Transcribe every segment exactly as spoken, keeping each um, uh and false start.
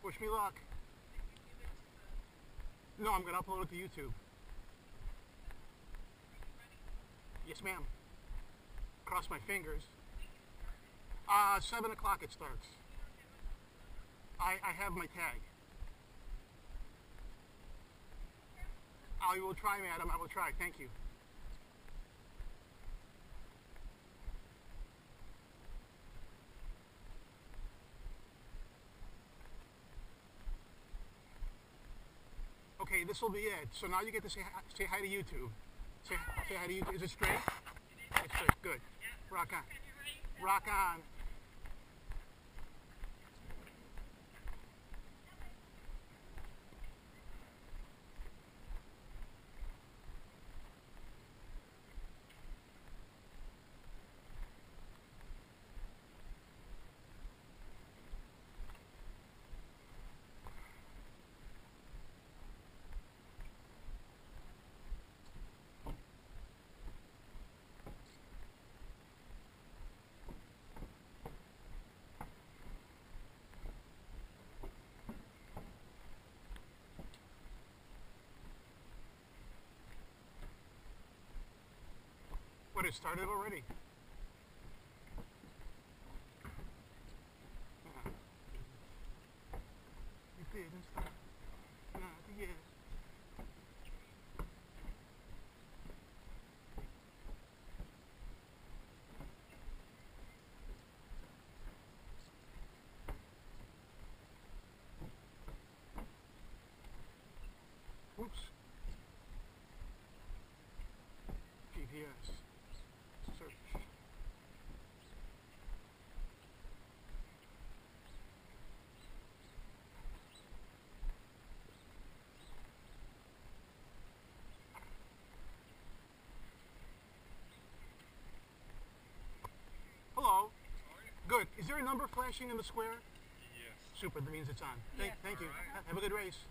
Wish me luck. No, I'm going to upload it to YouTube. Yes, ma'am. Cross my fingers. Uh, seven o'clock it starts. I, I have my tag. I will try, madam. I will try. Thank you. Okay, this will be it. So now you get to say hi, say hi to YouTube. Say, say hi to YouTube. Is it straight? It's straight. Good. Rock on. Rock on. What, it started already? Uh, it didn't start. Not yet. Oops. G P S. Search. Hello. Good. Is there a number flashing in the square? Yes. Super. That means it's on. Thank, Yeah. thank you. Right. Have a good race.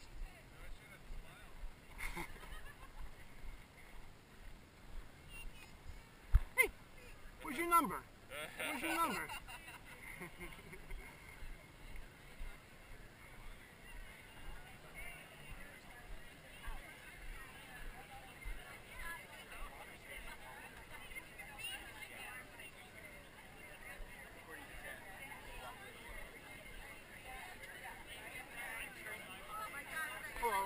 Hey, where's your number? Where's your number? Hello.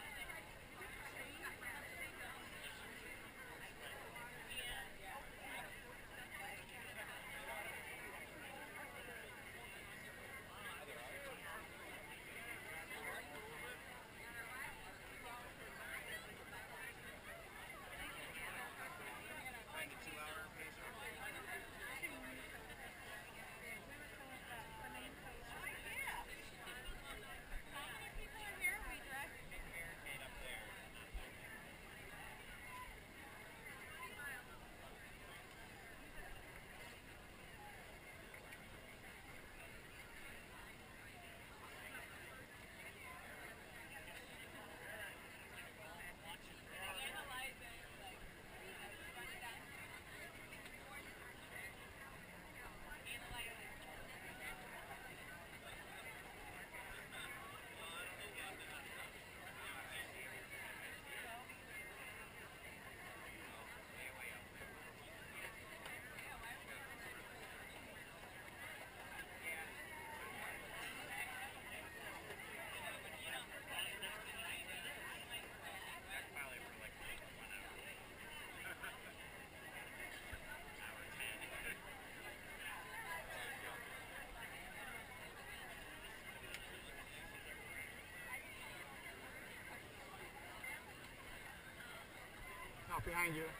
Out behind you.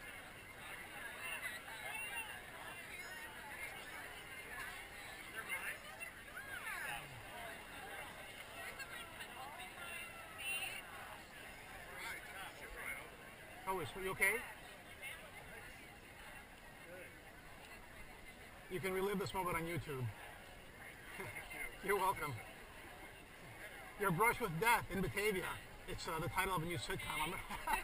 Oh, is you okay? You can relive this moment on YouTube. You're welcome. Your Brush with Death in Batavia. It's uh, the title of a new sitcom.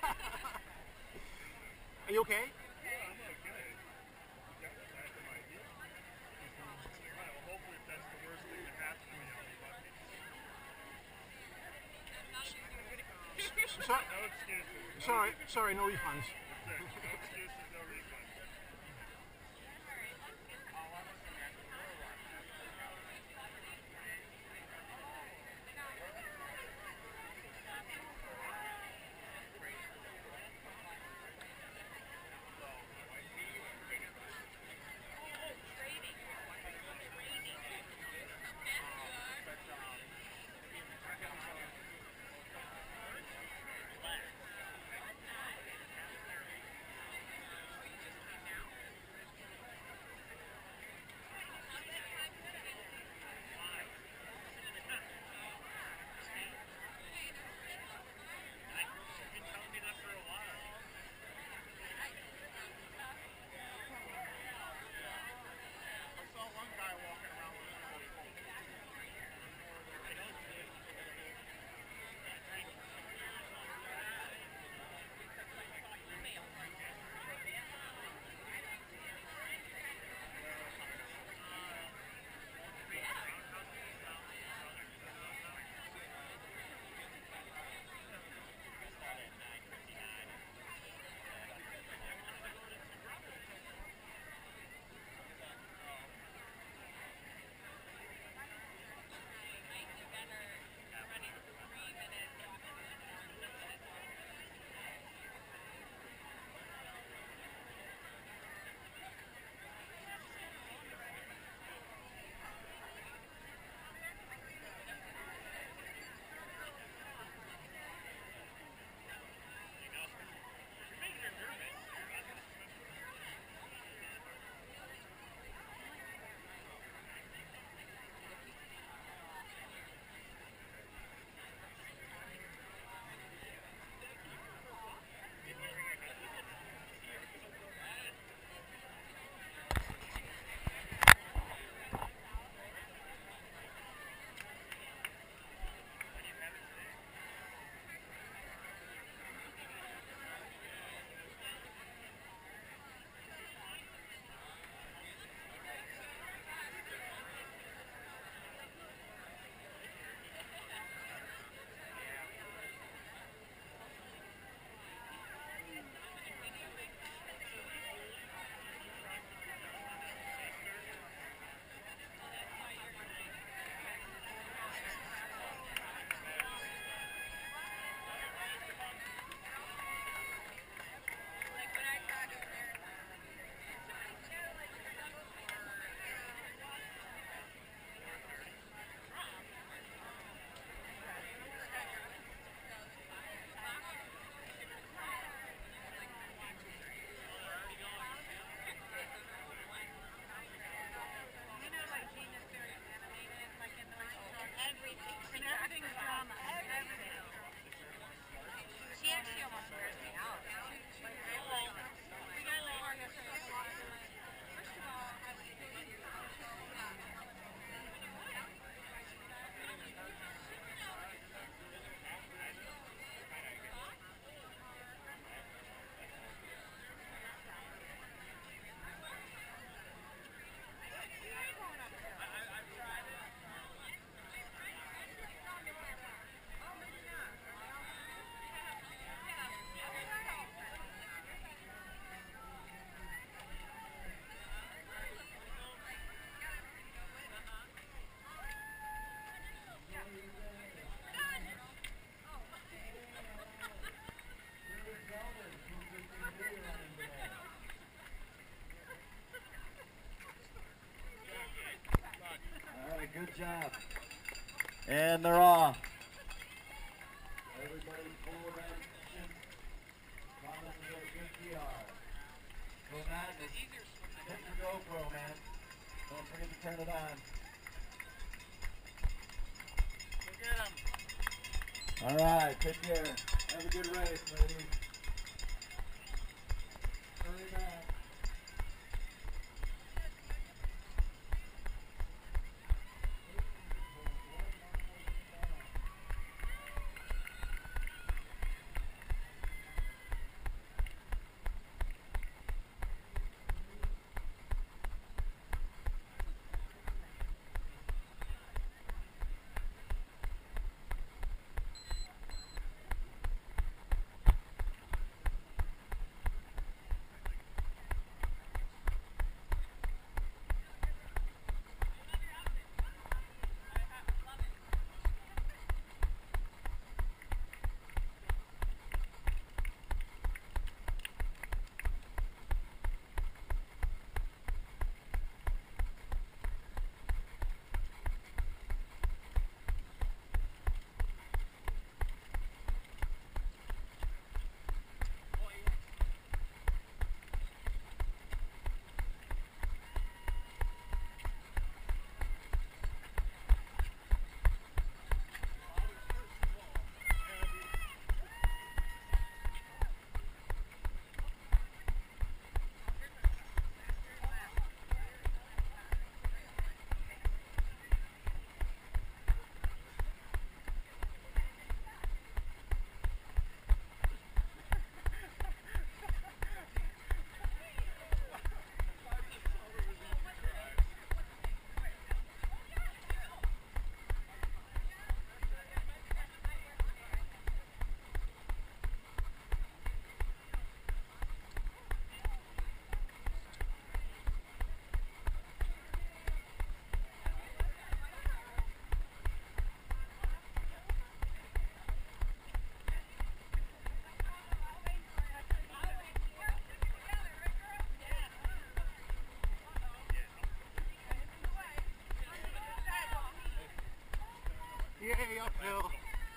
Are you okay? Yeah, I'm okay. I got I have some ideas. Well, hopefully if that's the worst thing that happened to me, I'll be lucky. Sorry, no refunds. No excuses, no refunds. Good job. And they're off. Everybody pull that action. Promise to get a good P R. So Matt, hit your GoPro, man. Don't forget to turn it on. Look at him. All right, take care. Have a good race, ladies. Hurry back. be uphill.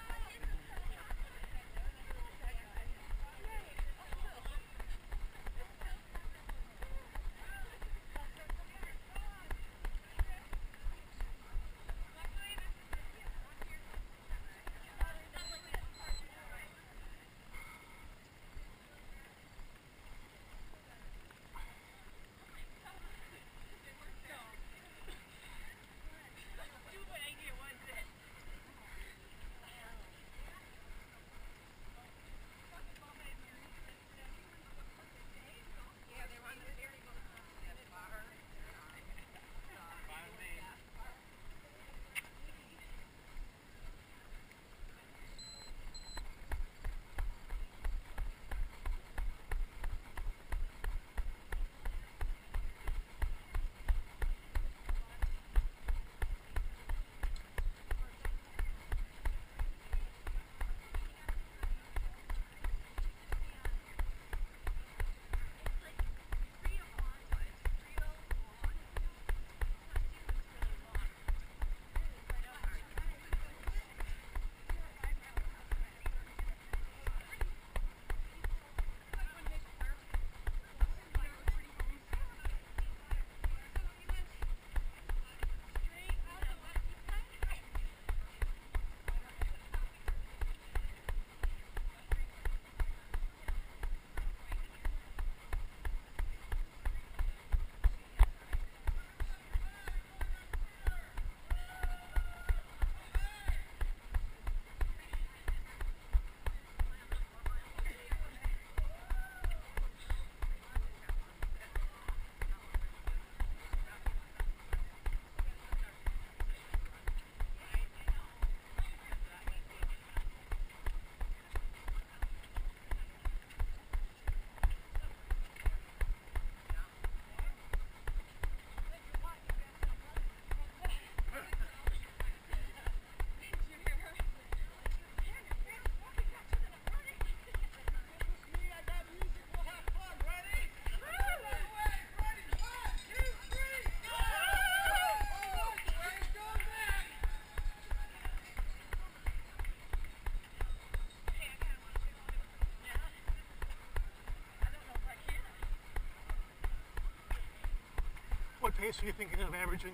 What pace are you thinking of averaging?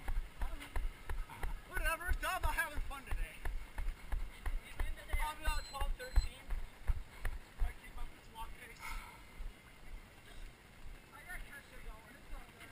Whatever, it's all about having fun today. Probably about twelve, thirteen. I keep up this walk pace. I got pressure going, it's all good.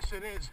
Yes, it is.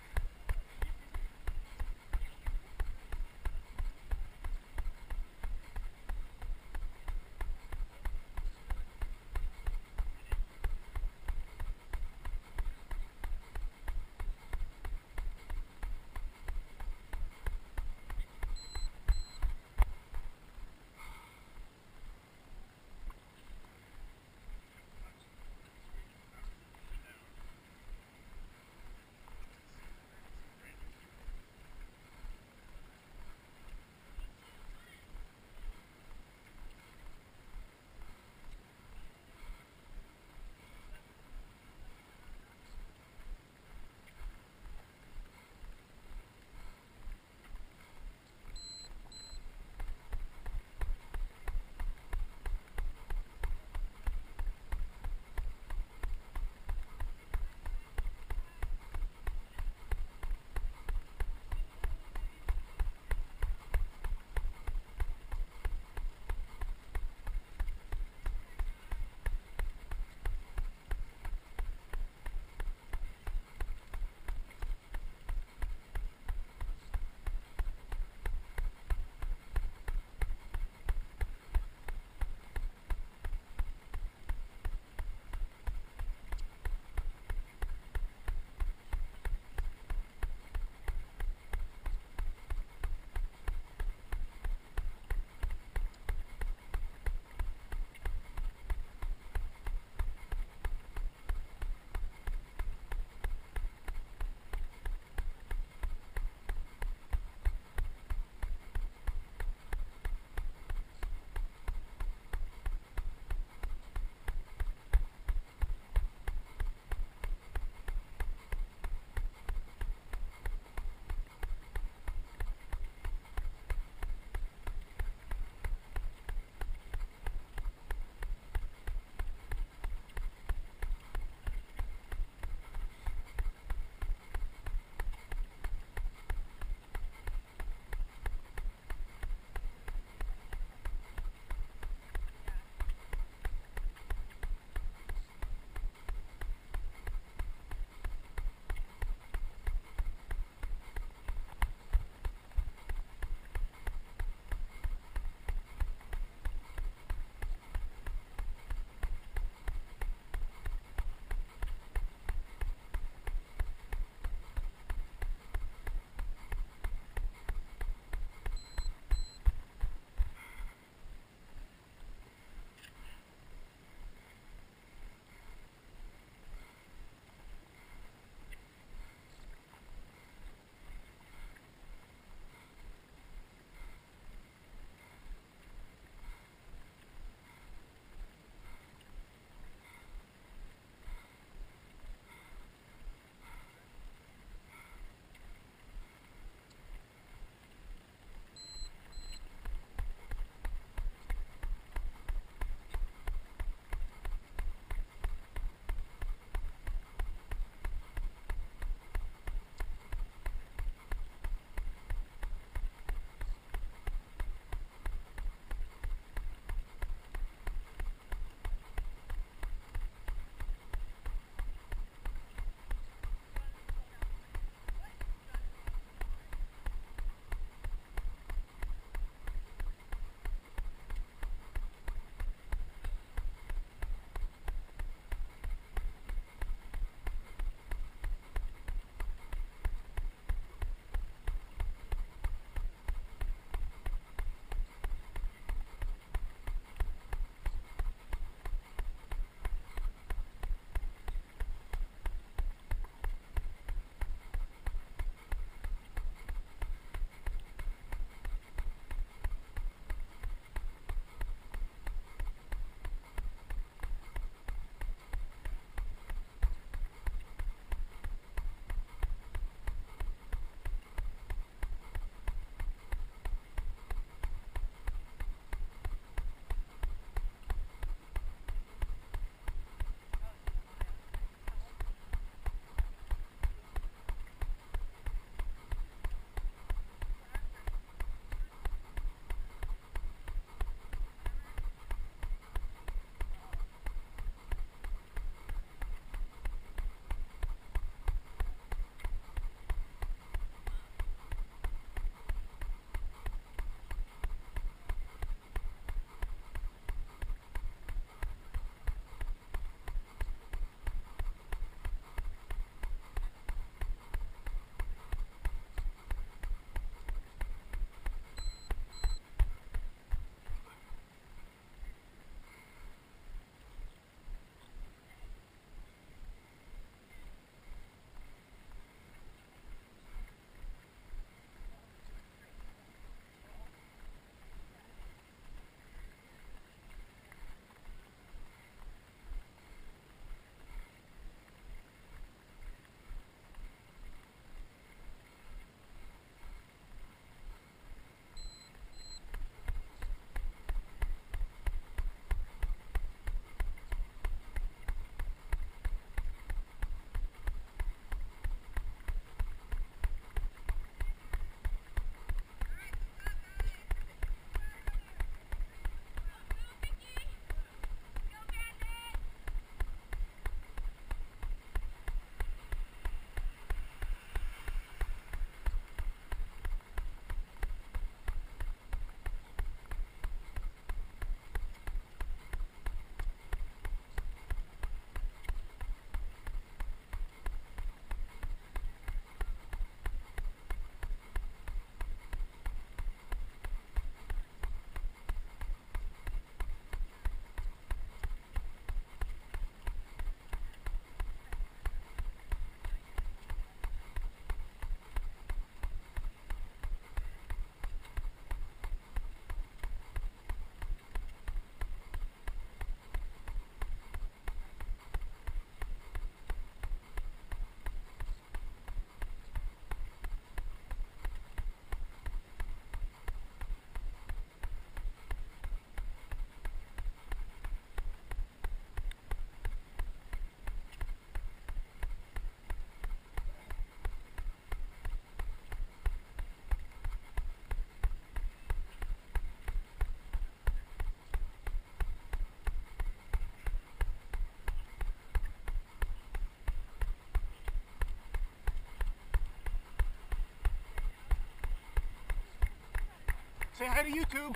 Say hi to YouTube.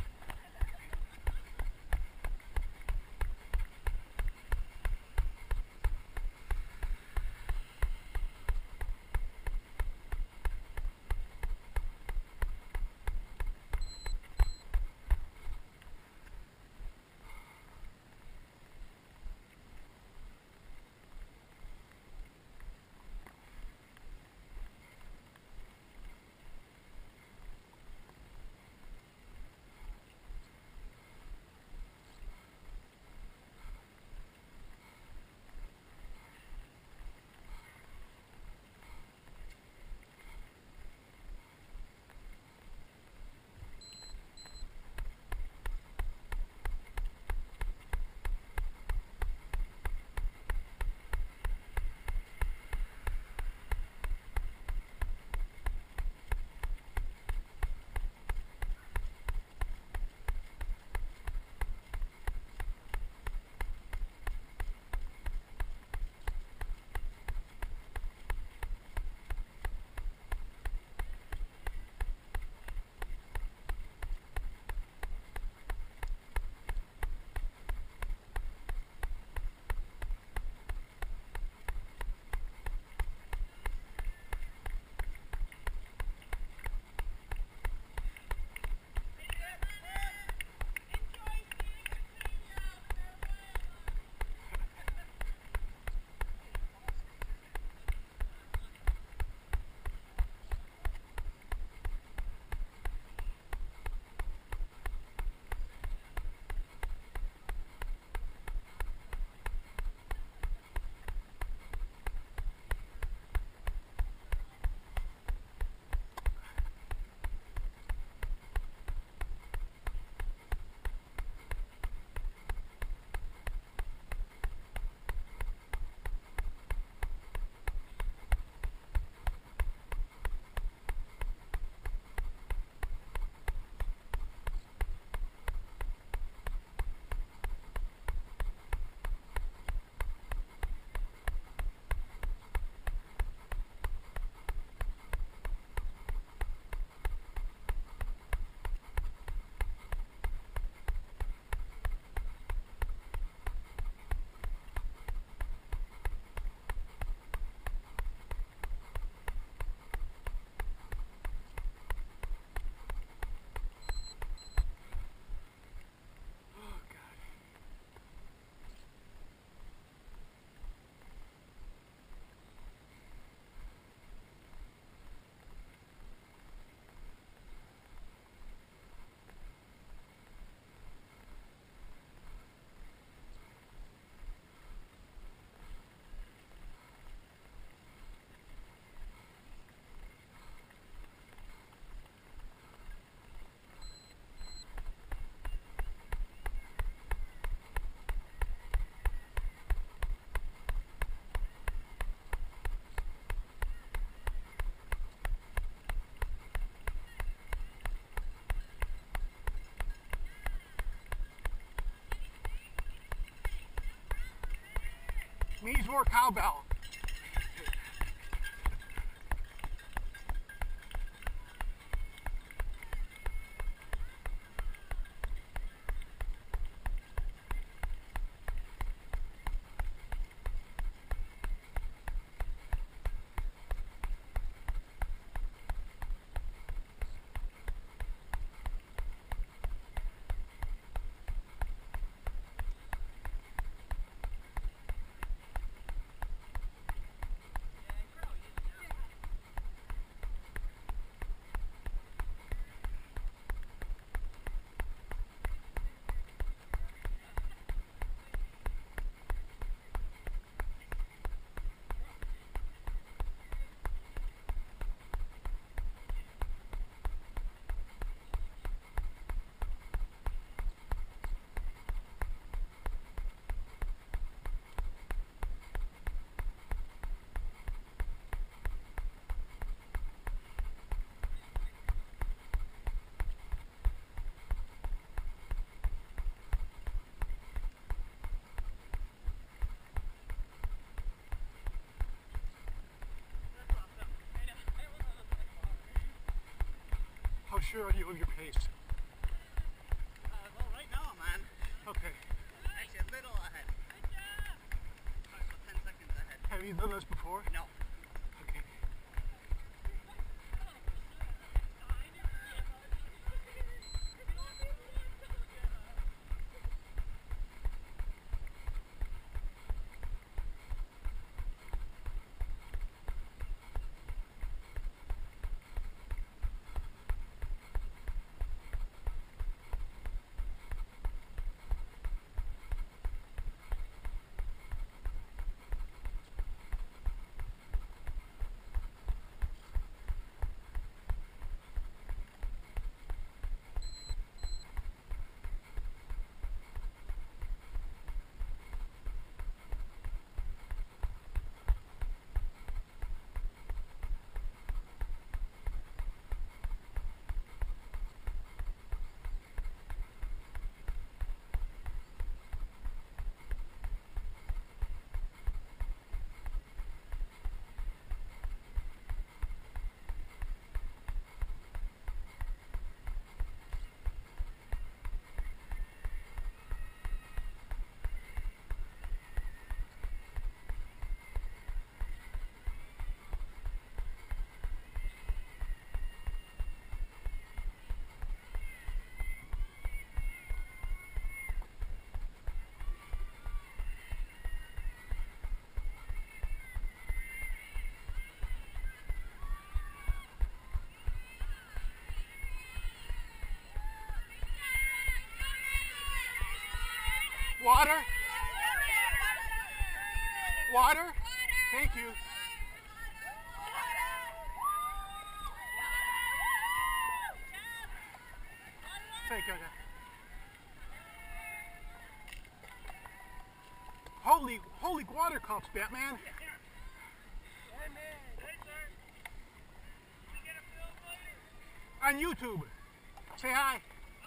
Needs more cowbell. How sure are you of your pace? Okay. Actually, a little ahead. About ten seconds ahead. Have you done this before? No. Okay. Water? Water? Thank you. Thank you. Holy, holy water cups, Batman. On YouTube. Say hi.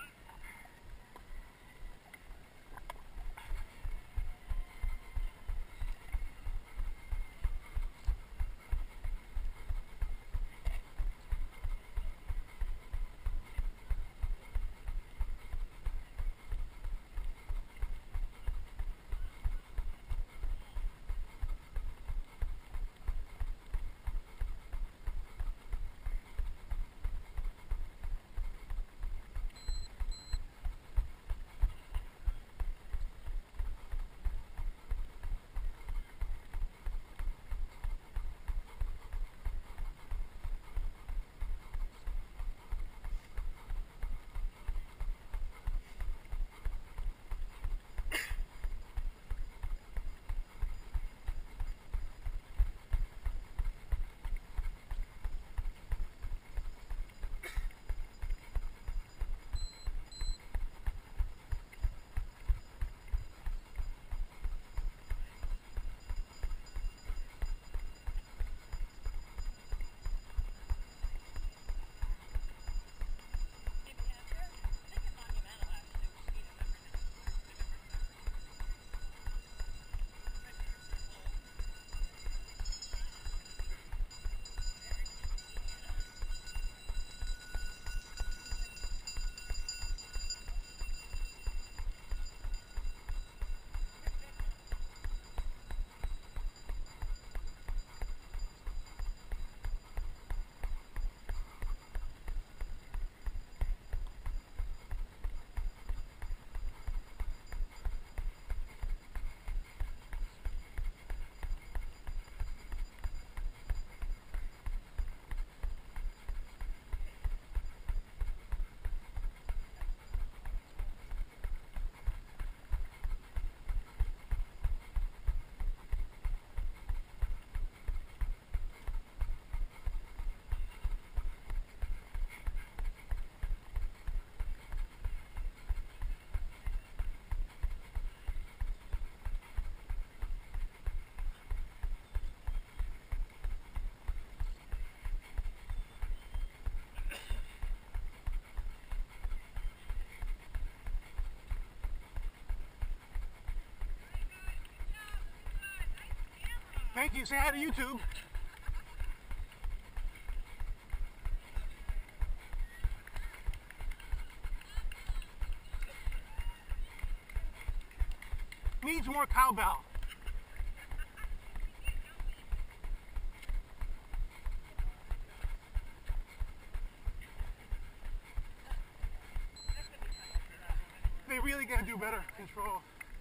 Thank you. Say hi to YouTube. needs more cowbell? They really gotta do better control.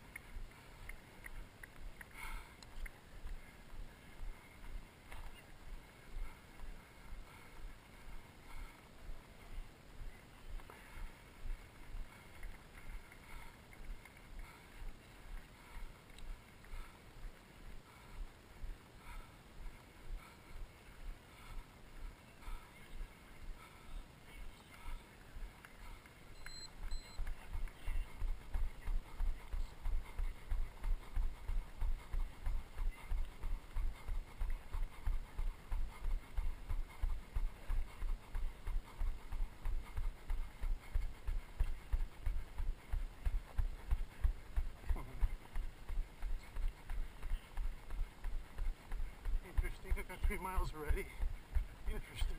Interesting. I got three miles already. Interesting.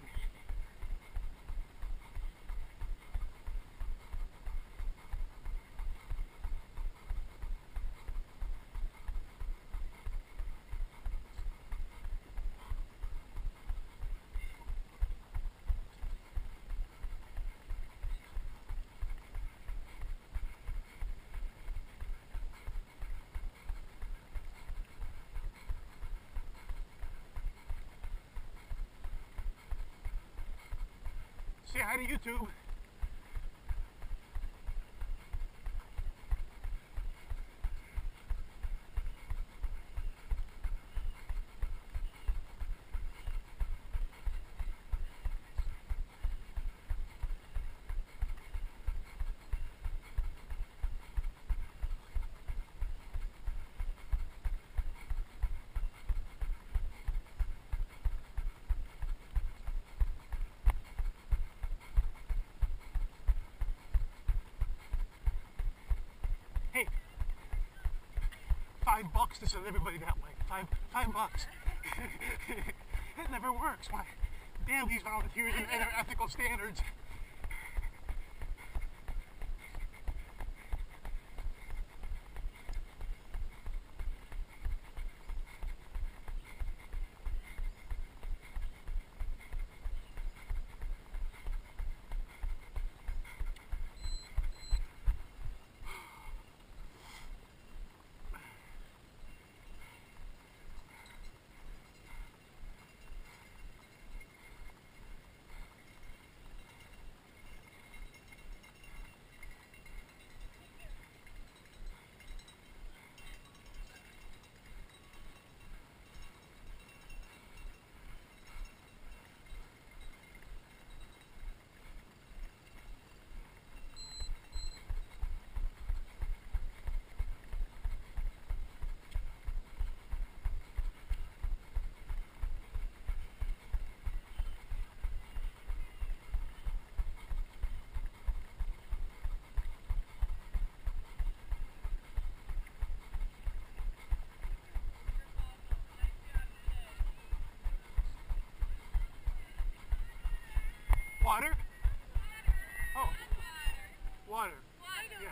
Say hi to YouTube. Hey, five bucks to send everybody that way. Five, five bucks. It never works. Why? Damn these volunteers and their ethical standards. Water? Oh. Water. Yeah.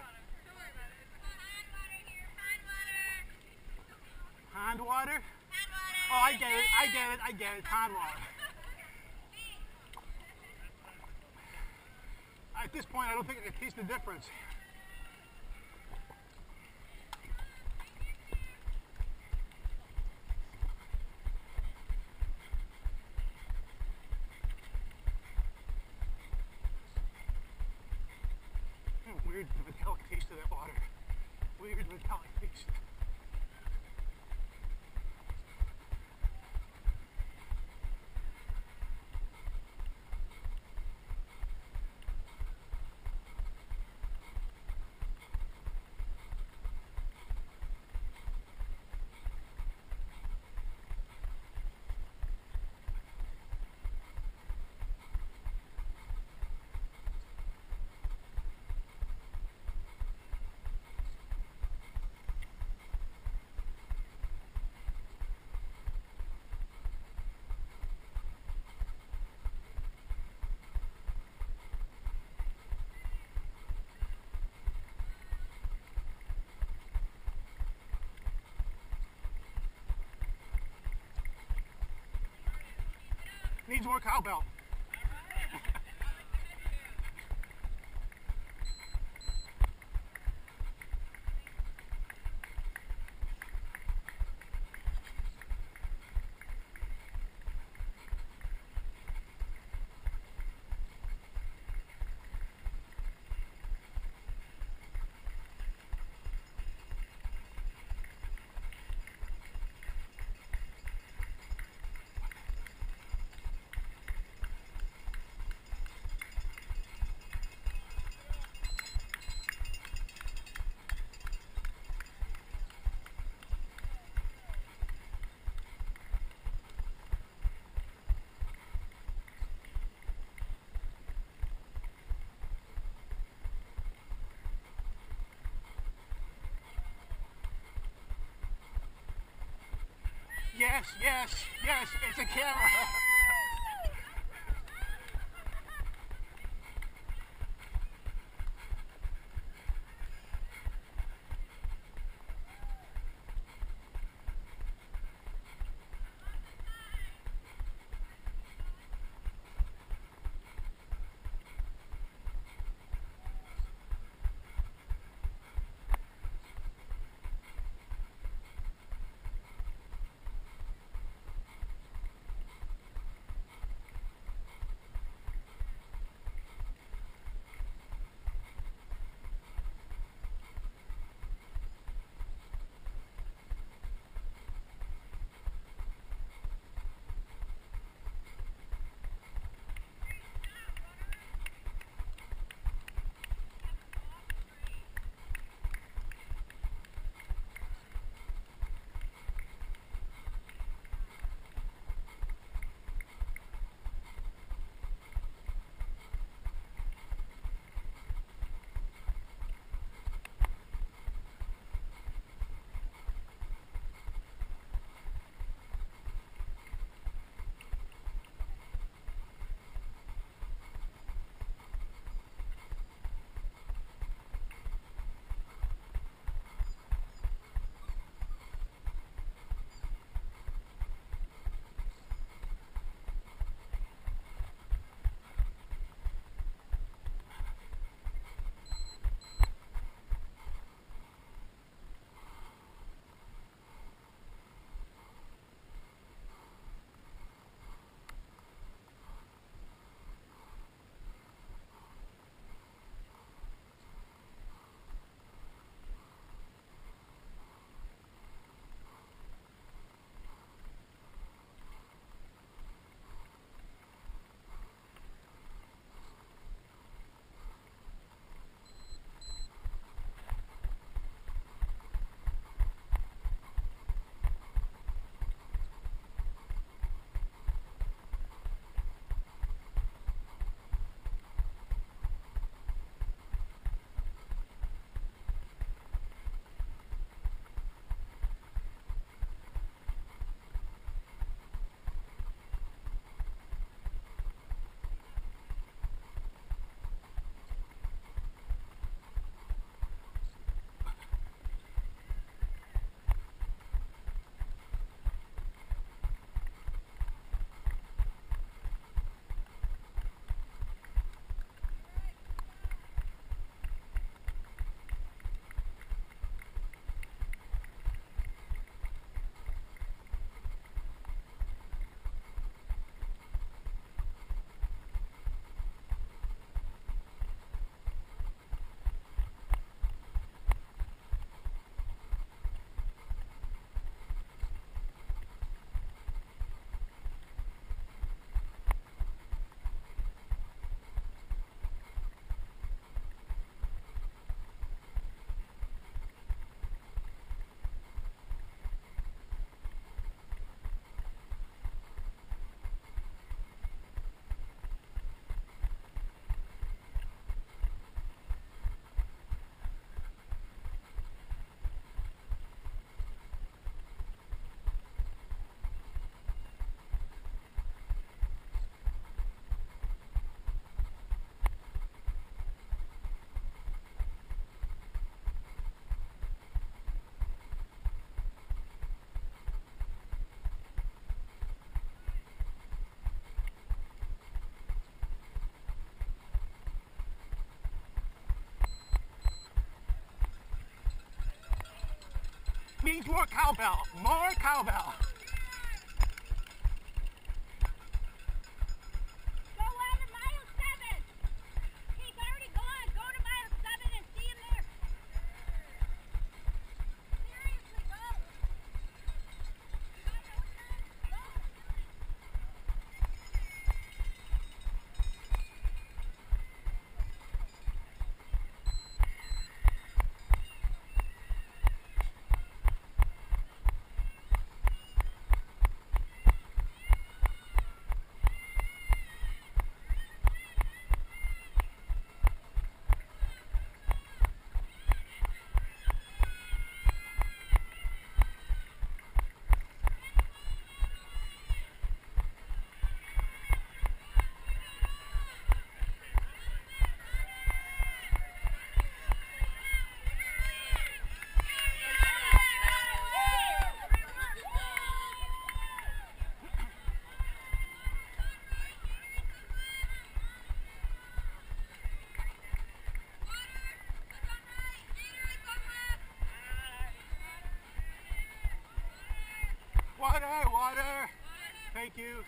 Pond water? Oh, I get it, I get it, I get it. Pond water. At this point, I don't think I can taste the difference. Weird metallic taste of that water. Weird metallic taste. needs more cowbell. Yes, yes, yes, it's a camera. more cowbell. More cowbell. Go on to mile seven. He's already gone. Go to mile seven and see him there. Seriously, go. You got no time? Go. Water, water. Thank you.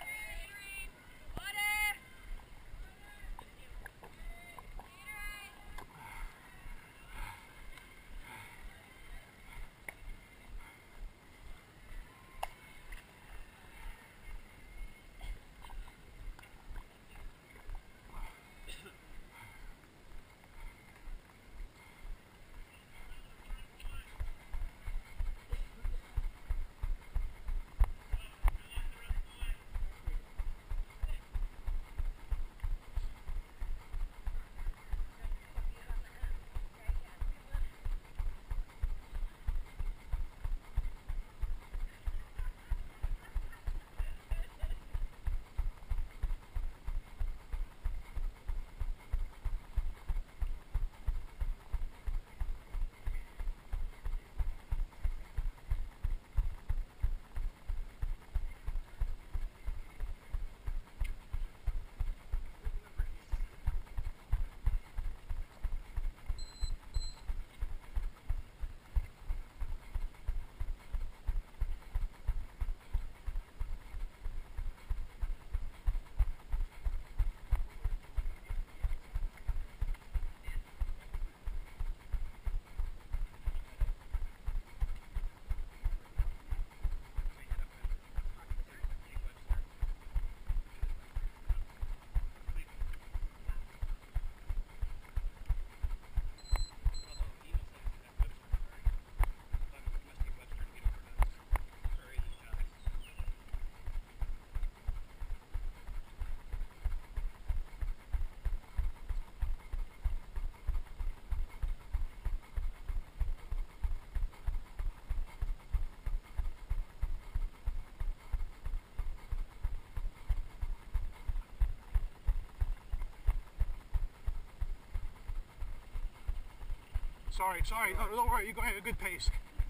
Sorry, sorry. No, don't worry. You're going at a good pace.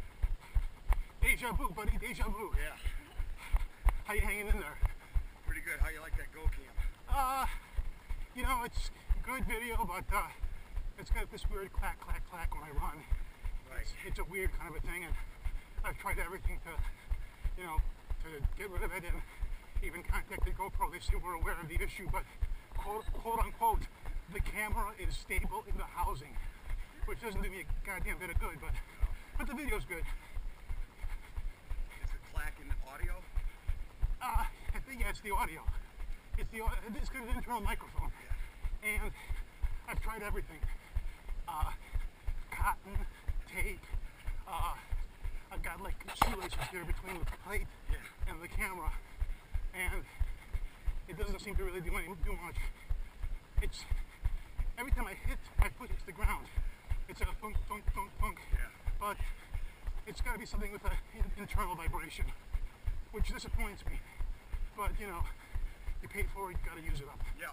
Deja vu, buddy. Deja vu. Yeah. How you hanging in there? Pretty good. How you like that go cam? Uh, you know, it's good video, but uh, it's got this weird clack, clack, clack when I run. Right. It's, it's a weird kind of a thing, and I've tried everything to, you know, to get rid of it, and even contacted GoPro. They say we're aware of the issue, but quote, quote unquote, the camera is stable in the housing, which doesn't do me a goddamn bit of good, but but the video's good. Is the clack in the audio? Uh, I think yeah, it's the audio. It's the it's got an internal microphone, Yeah. and I've tried everything. Uh, cotton, tape. Uh, I've got like shoelaces here between the plate Yeah. and the camera, and it doesn't seem to really do any do much. It's every time I hit, my foot hits the ground. It's a thunk, thunk, thunk, thunk. Yeah. But it's got to be something with an internal vibration, which disappoints me. But you know, you pay for it, you got to use it up. Yeah.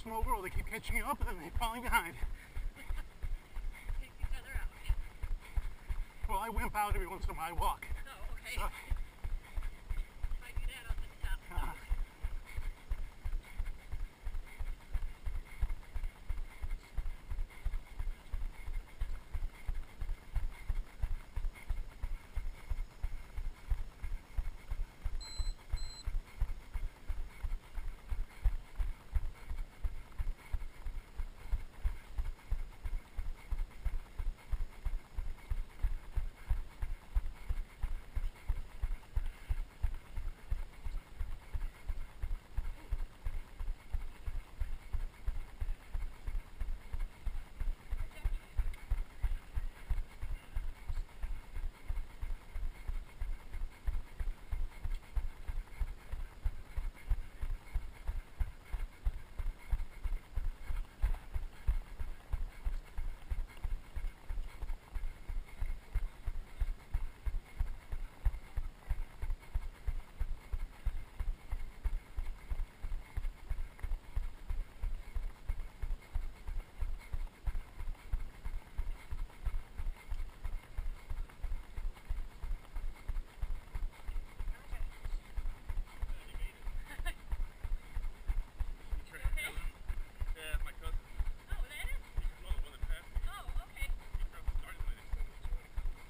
small world. They keep catching you up and then they're falling behind. Take each other out. Well, I wimp out every once in a while. I walk. Oh, okay. So, If I do that, I'll just stop. uh, Yeah, my cousin. Oh, that is? No, the one that passed me. Oh, okay. He probably started my extended story.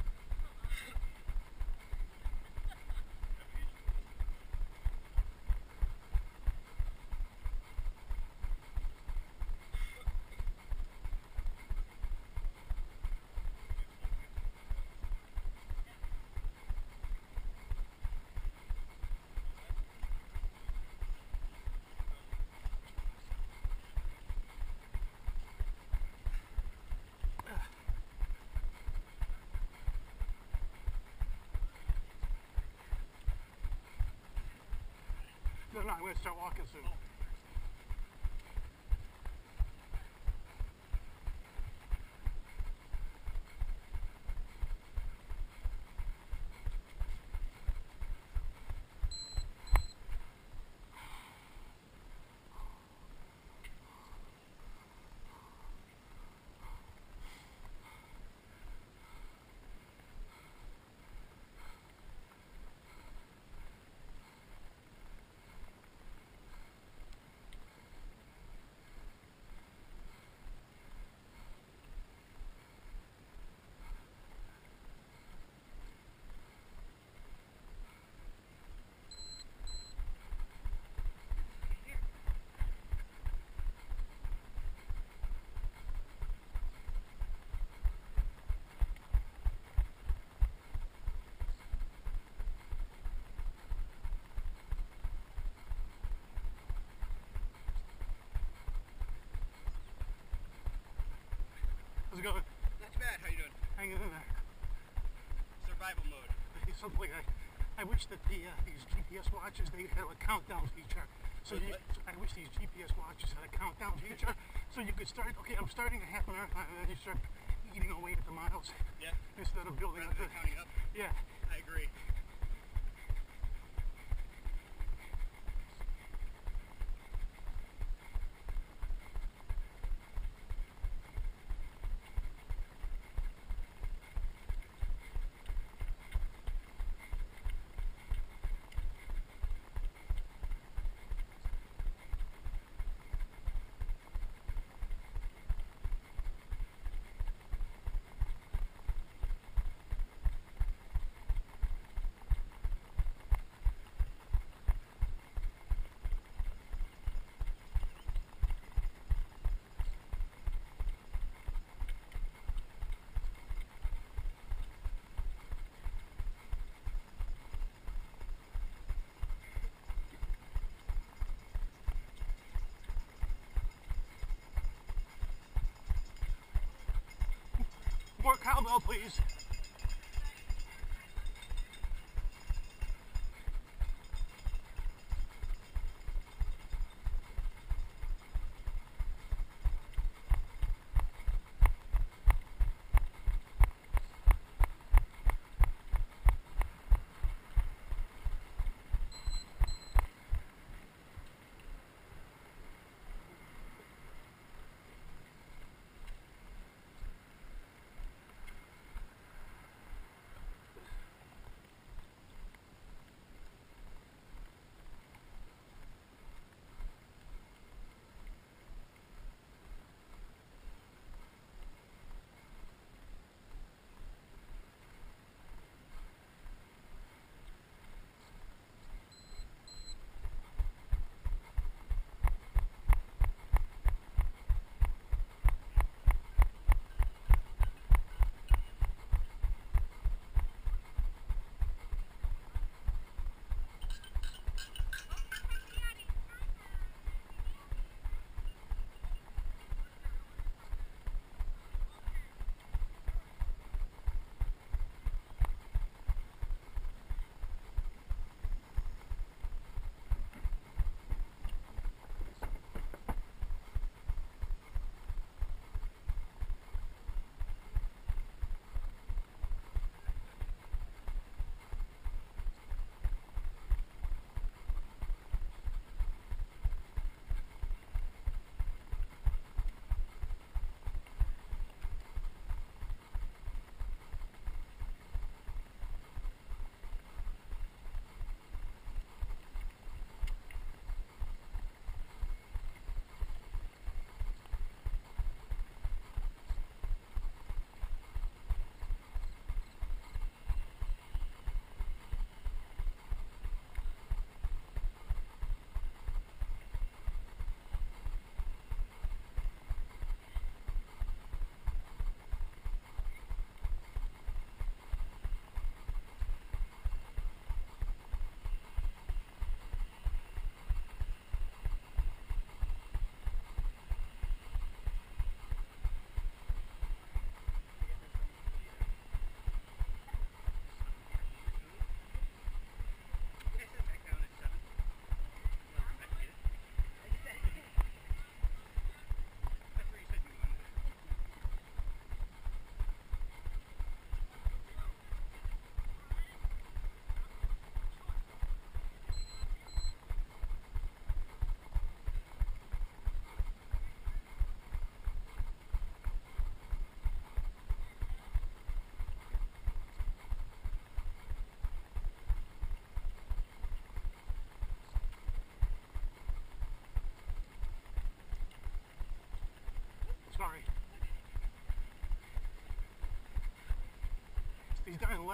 no, no, I'm going to start walking soon. How's it going? Not too bad. How you doing? Hanging in there. Survival mode. It's something like I, I wish that the uh, these G P S watches they had a countdown feature. So Wait, you, what? I wish these G P S watches had a countdown feature, so you could start. Okay, I'm starting a half marathon, and then you start eating away at the miles Yeah. instead of building Rather up. than The, counting up. yeah. I agree. More cowbell, please.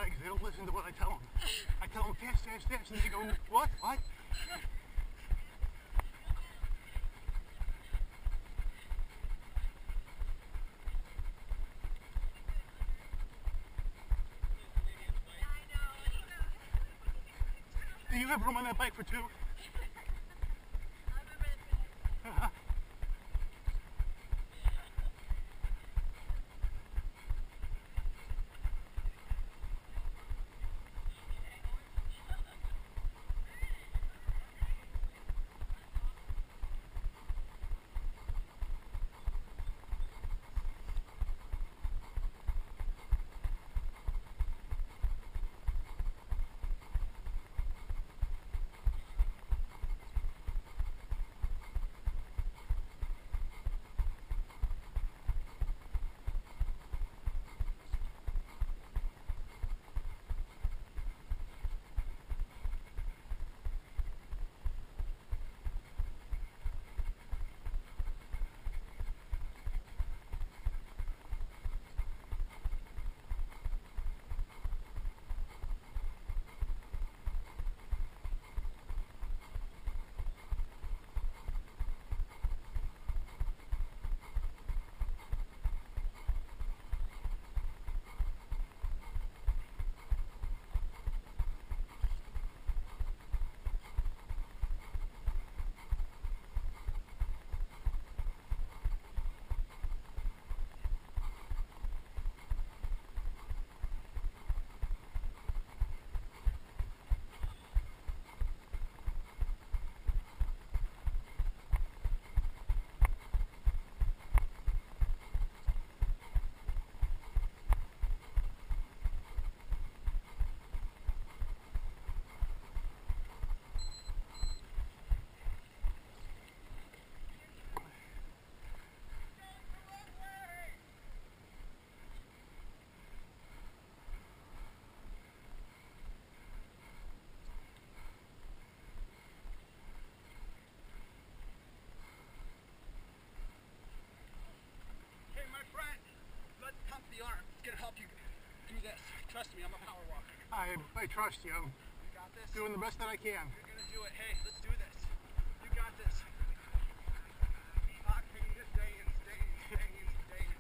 legs. They don't listen to what I tell them. I tell them fast, fast, fast, and they go, what, what? Do you have room on that bike for two? Uh-huh. Trust me, I'm a power walker. I, I trust you. I'm You got this? doing the best that I can. You're gonna do it. Hey, let's do this. You got this. Octane days, days, days, days.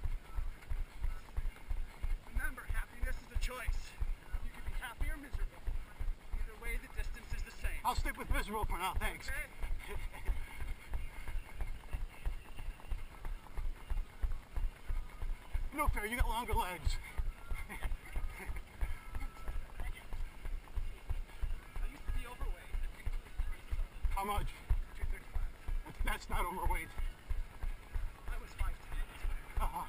Remember, happiness is a choice. You can be happy or miserable. Either way, the distance is the same. I'll stick with miserable for now, thanks. Okay? No fair, you got longer legs. I used to be overweight. How much? two thirty-five. That's not overweight. I was five ten. Uh-huh.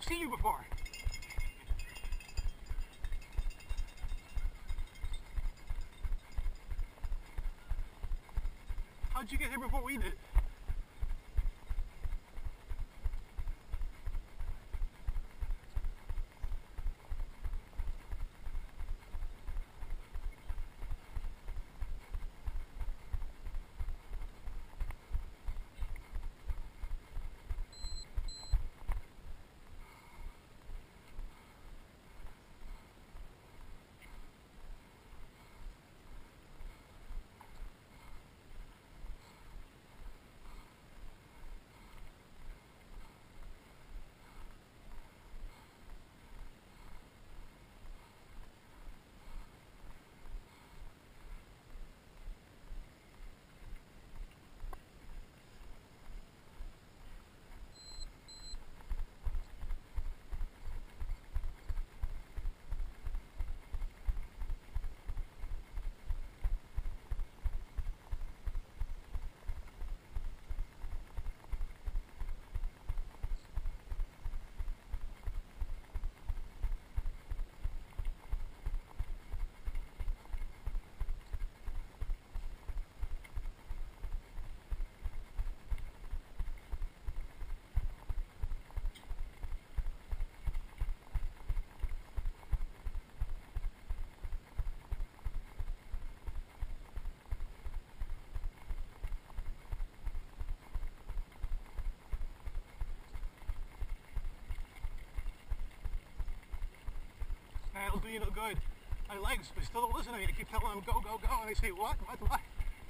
seen you before. How'd you get here before we did? It'll do you no good. My legs, they still don't listen to me. I keep telling them, go, go, go, and they say, what, what, what?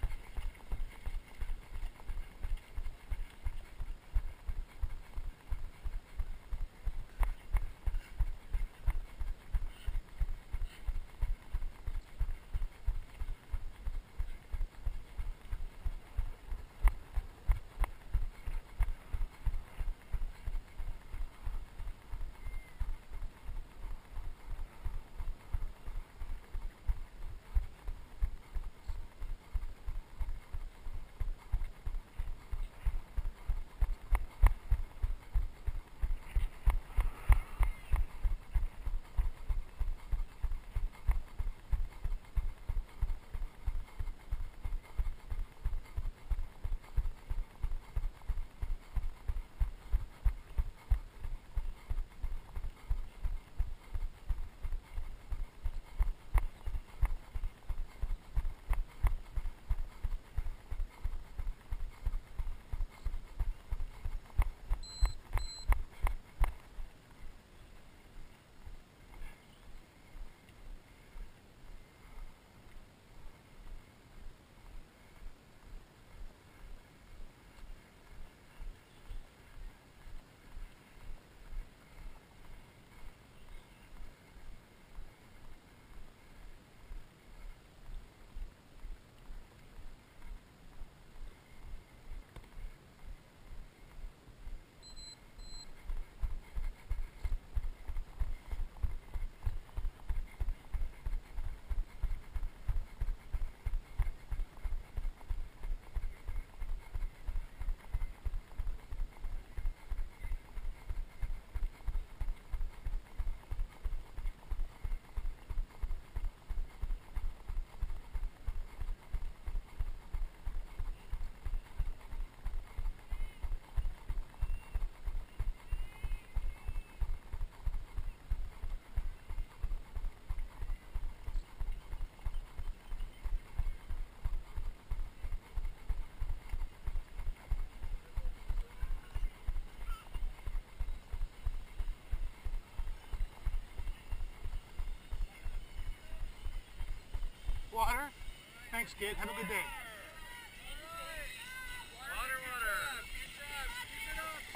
Water? Thanks, kid. Have a good day. Water, water. Good job. Keep it up.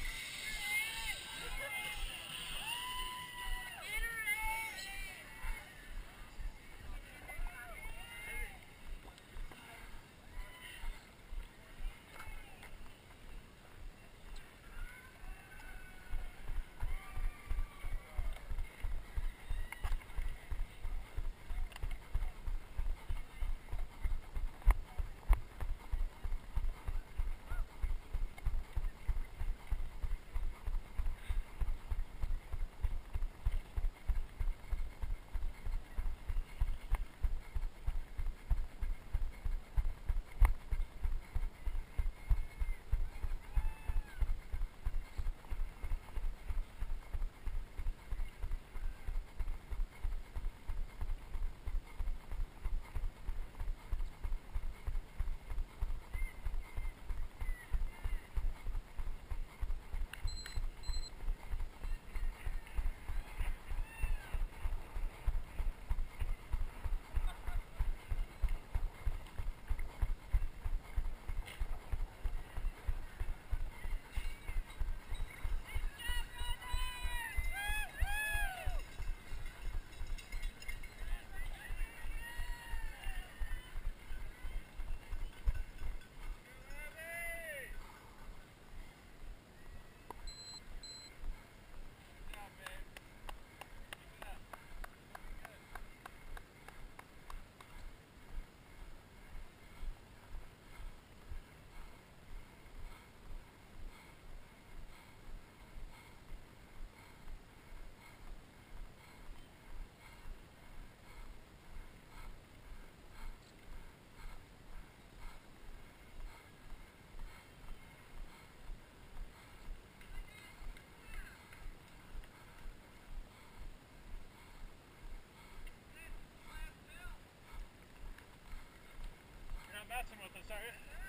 sorry.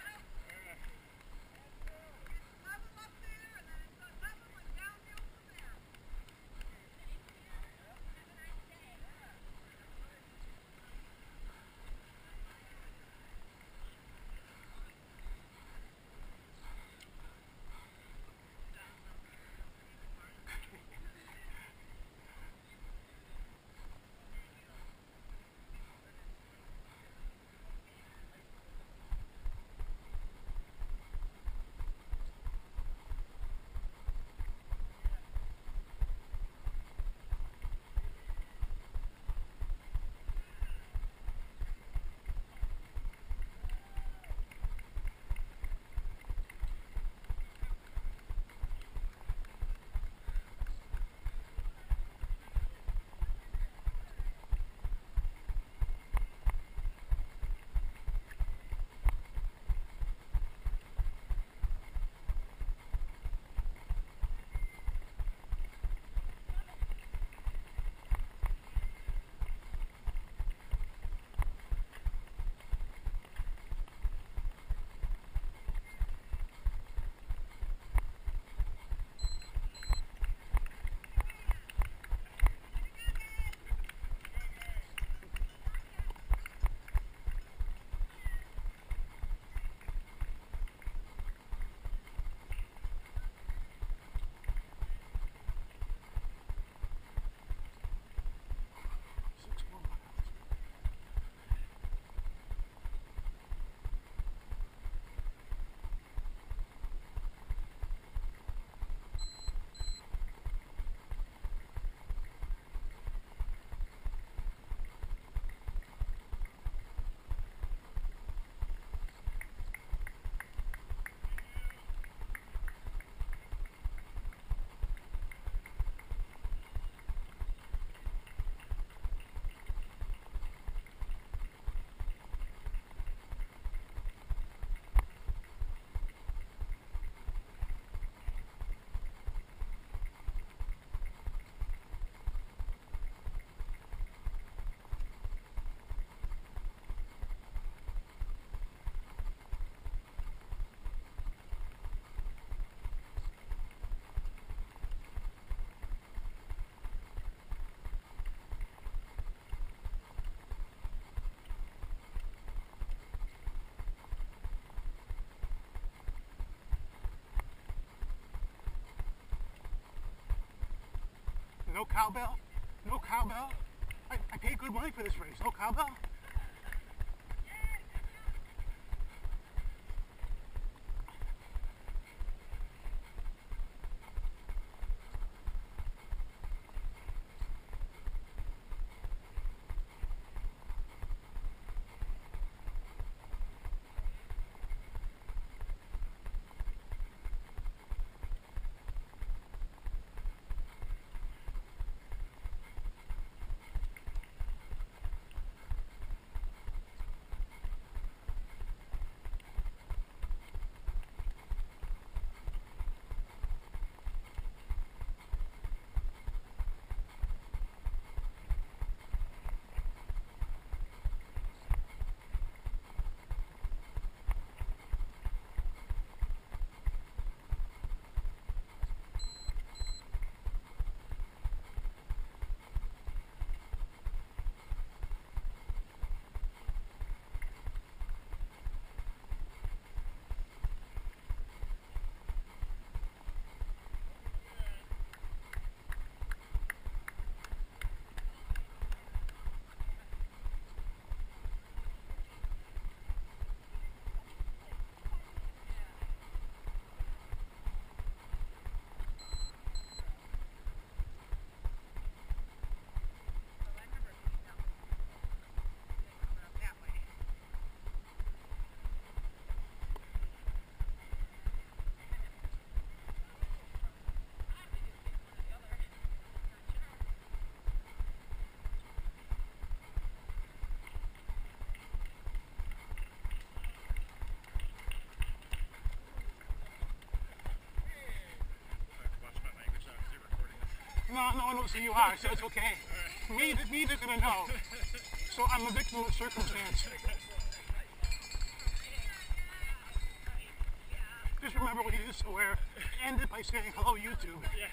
No cowbell? No cowbell? I, I paid good money for this race. No cowbell? No, no one knows who you are, so it's okay. Me, me, they're gonna know. So I'm a victim of circumstance. Just remember when you do swear, end it by saying hello YouTube. Yeah.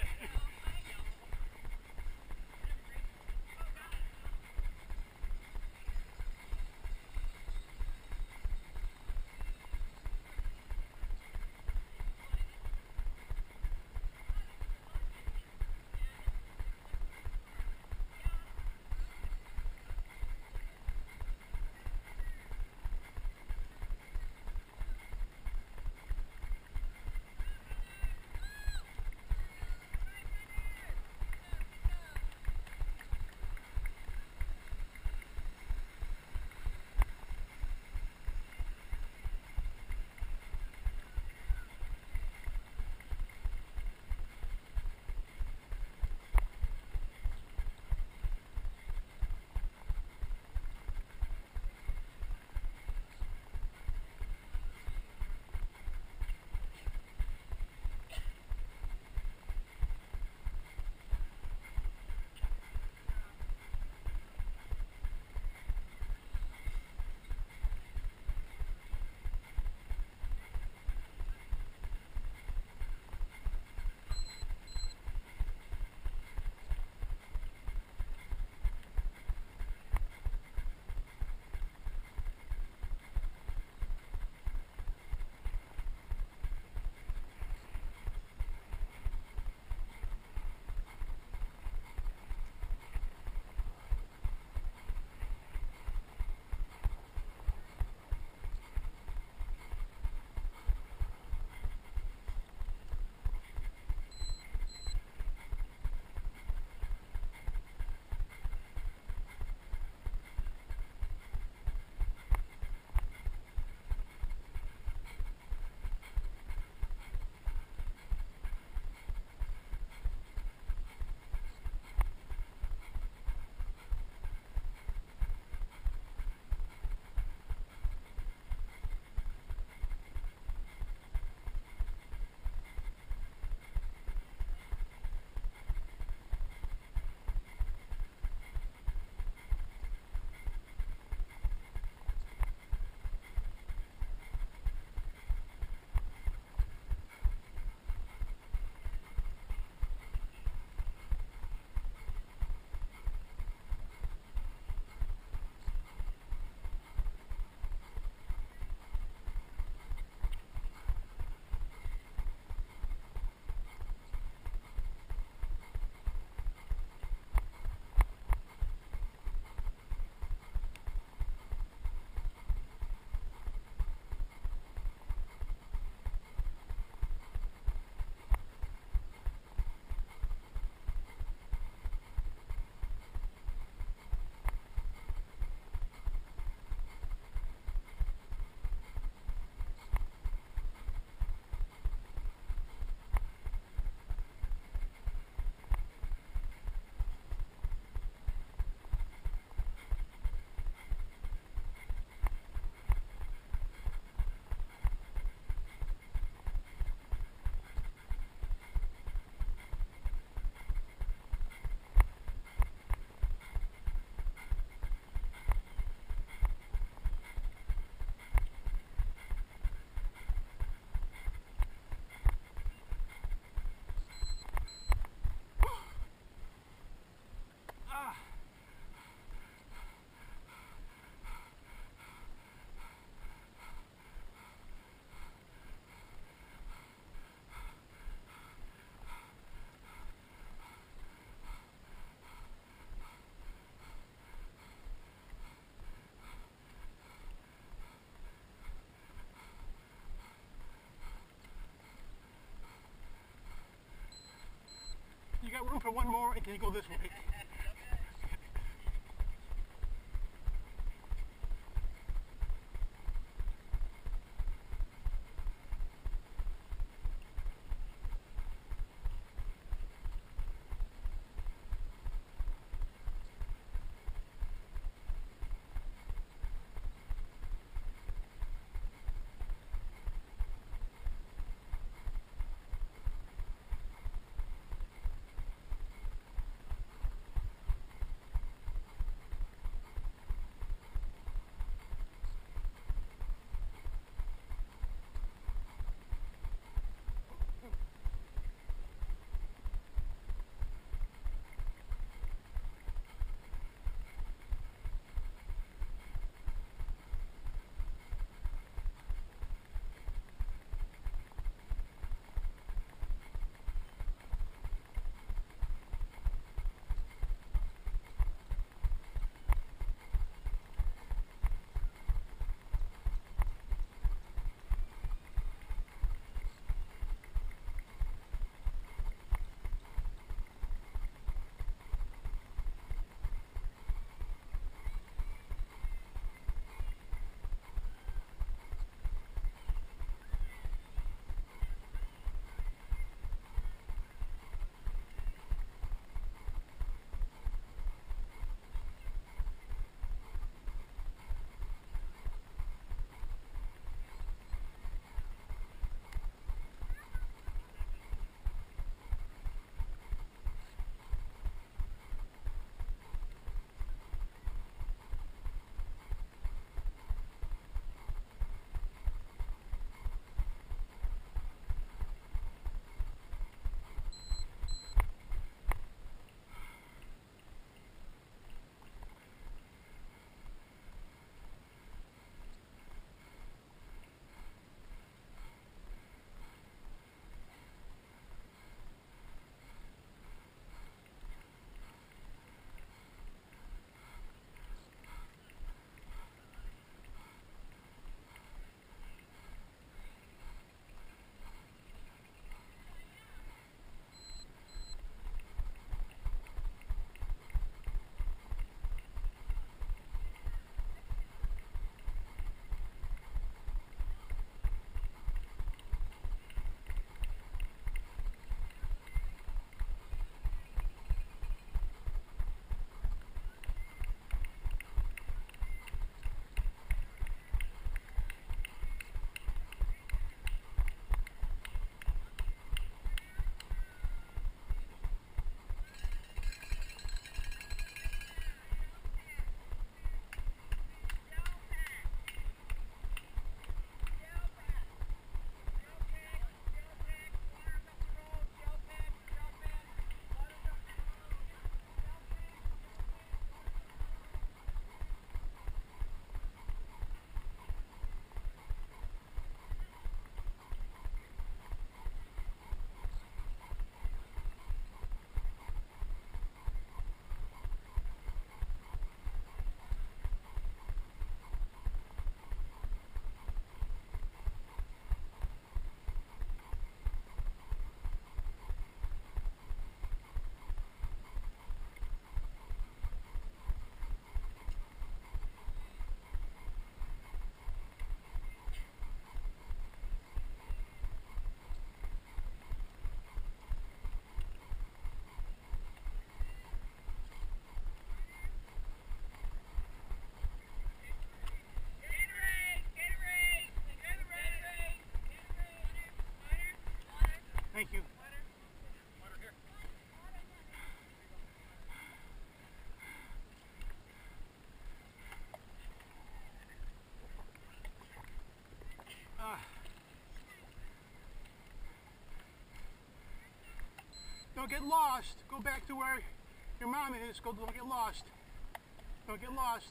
got room for one more, and can you go this way? Don't get lost. Go back to where your mom is. Go. Don't get lost. Don't get lost.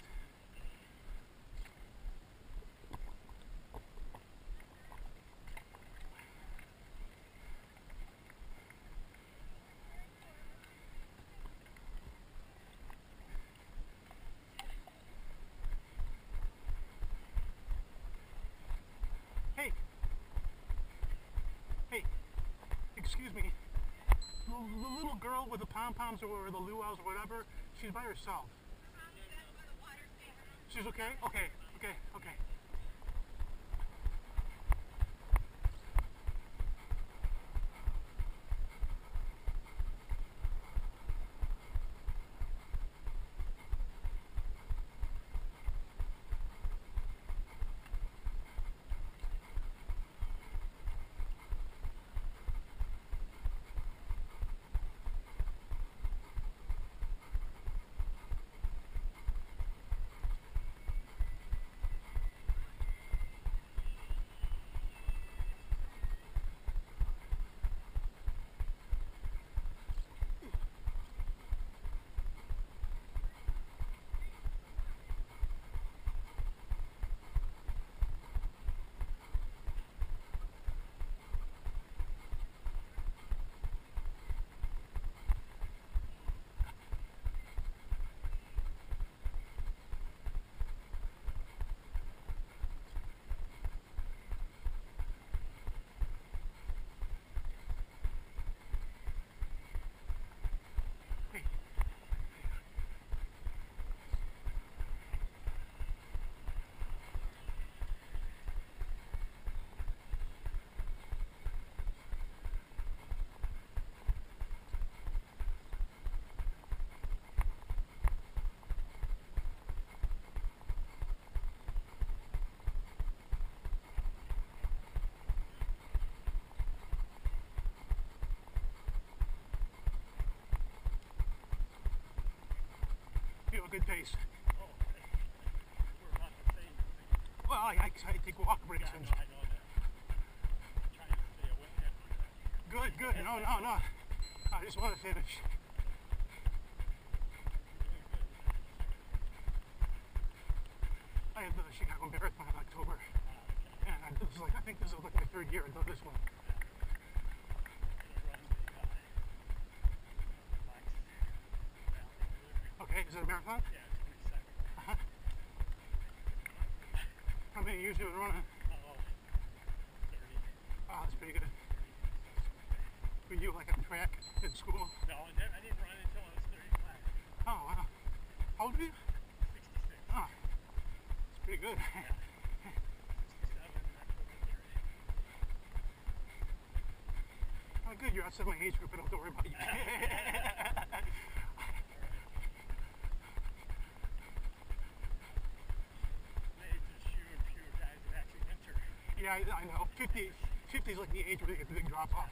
Hey. Hey. Excuse me. The, the little girl with the pom-poms or the luau's or whatever, she's by herself. She's okay? Okay, okay, okay. You have a good pace. Oh, we're not the same. Well, I, I, I take walk breaks. Yeah, I And know, I know that. I'm trying to stay away from that. good, good. No, no, no. I just want to finish. I had the Chicago Marathon in October. And I, this is like, I think this is like my third year I've done this one. Okay, is it a marathon? Yeah, twenty-second. Uh-huh. How many years you been running? Oh, thirty. Oh, that's pretty good. Were you like on track in school? No, I didn't, I didn't run until I was thirty-five. Oh, wow. How old are you? sixty-six. Oh, that's pretty good. sixty-seven, that's what I did. Oh, good. You're outside my age group. I don't have to worry about you. Yeah, I, I know. fifty, fifty is like the age where they get the big drop off.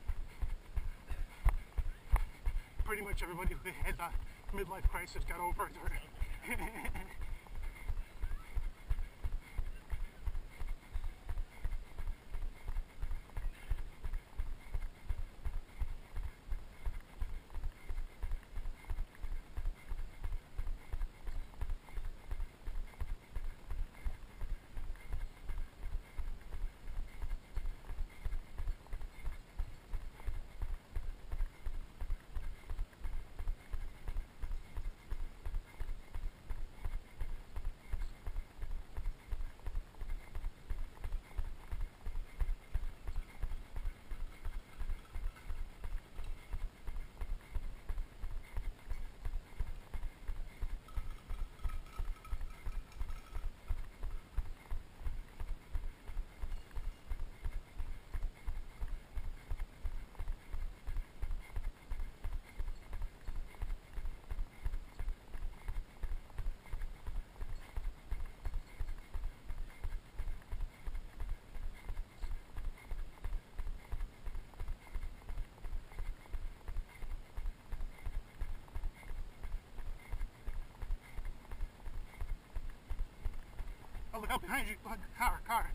Pretty much everybody who had the midlife crisis got over it. Oh, look out behind you. Look, car, car.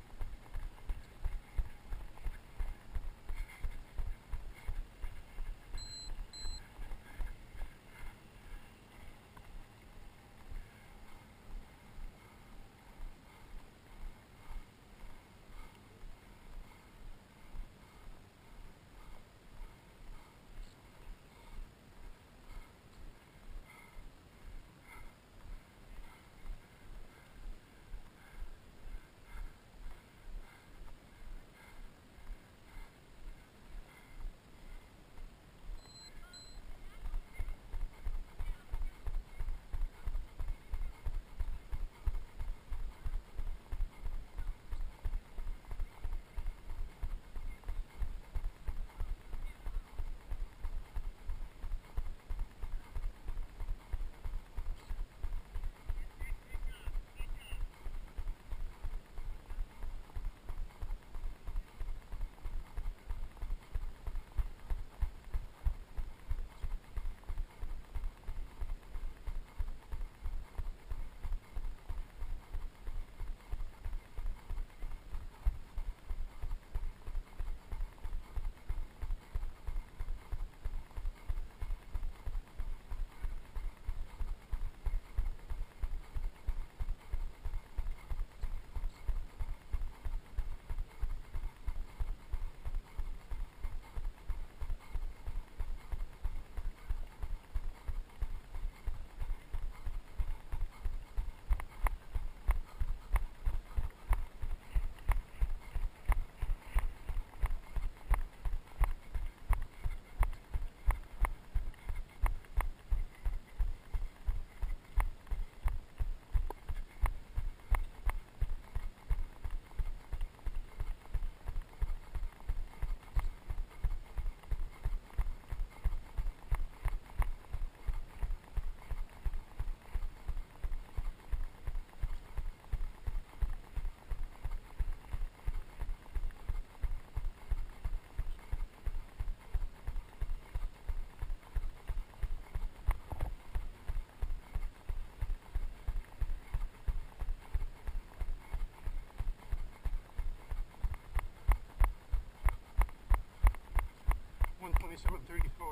thirty-seven thirty-four.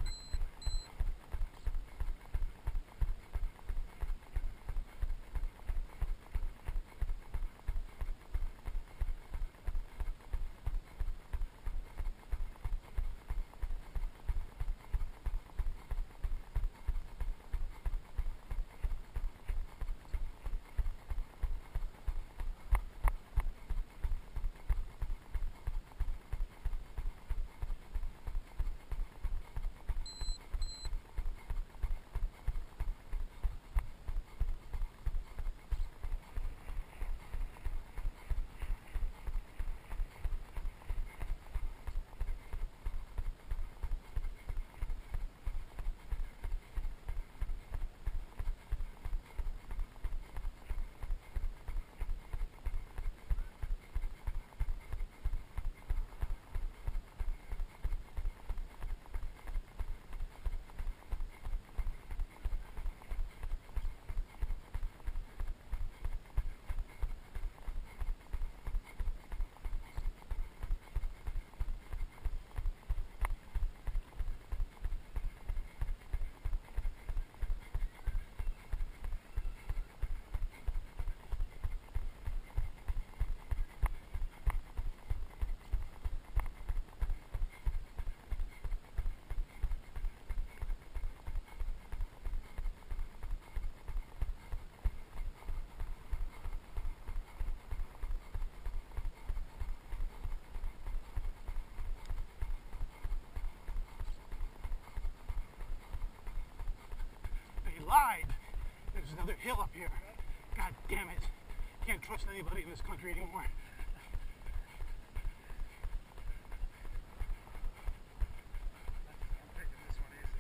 Lied. There's another hill up here. God damn it. Can't trust anybody in this country anymore. I'm taking this one easy.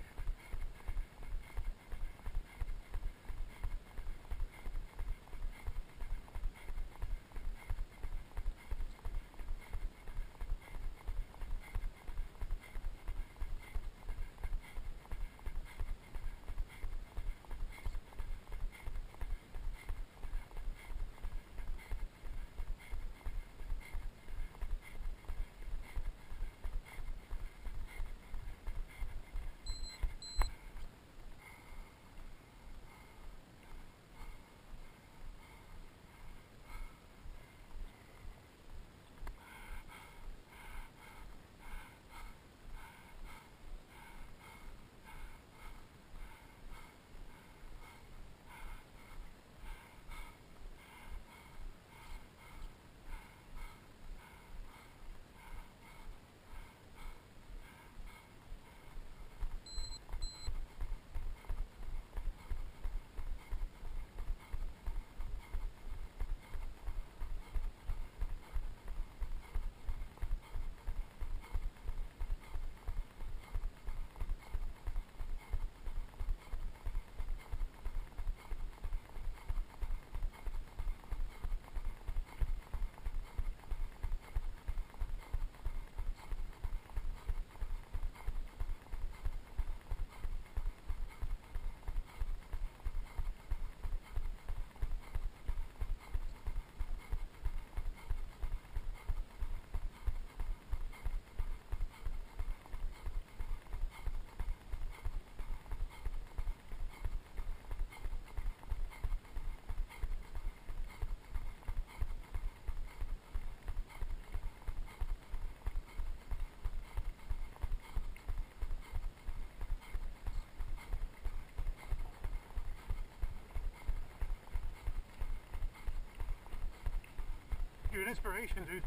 You're an inspiration, dude.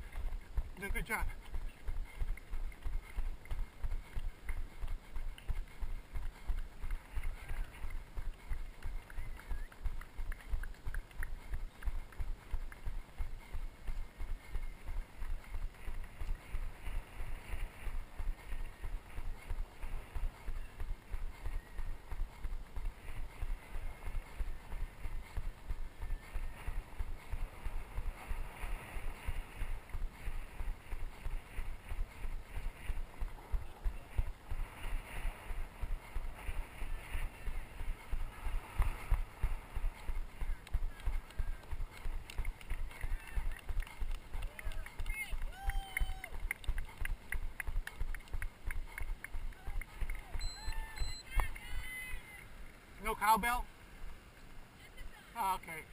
You did a good job. cowbell? Oh, okay.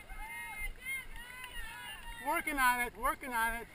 Working on it, working on it.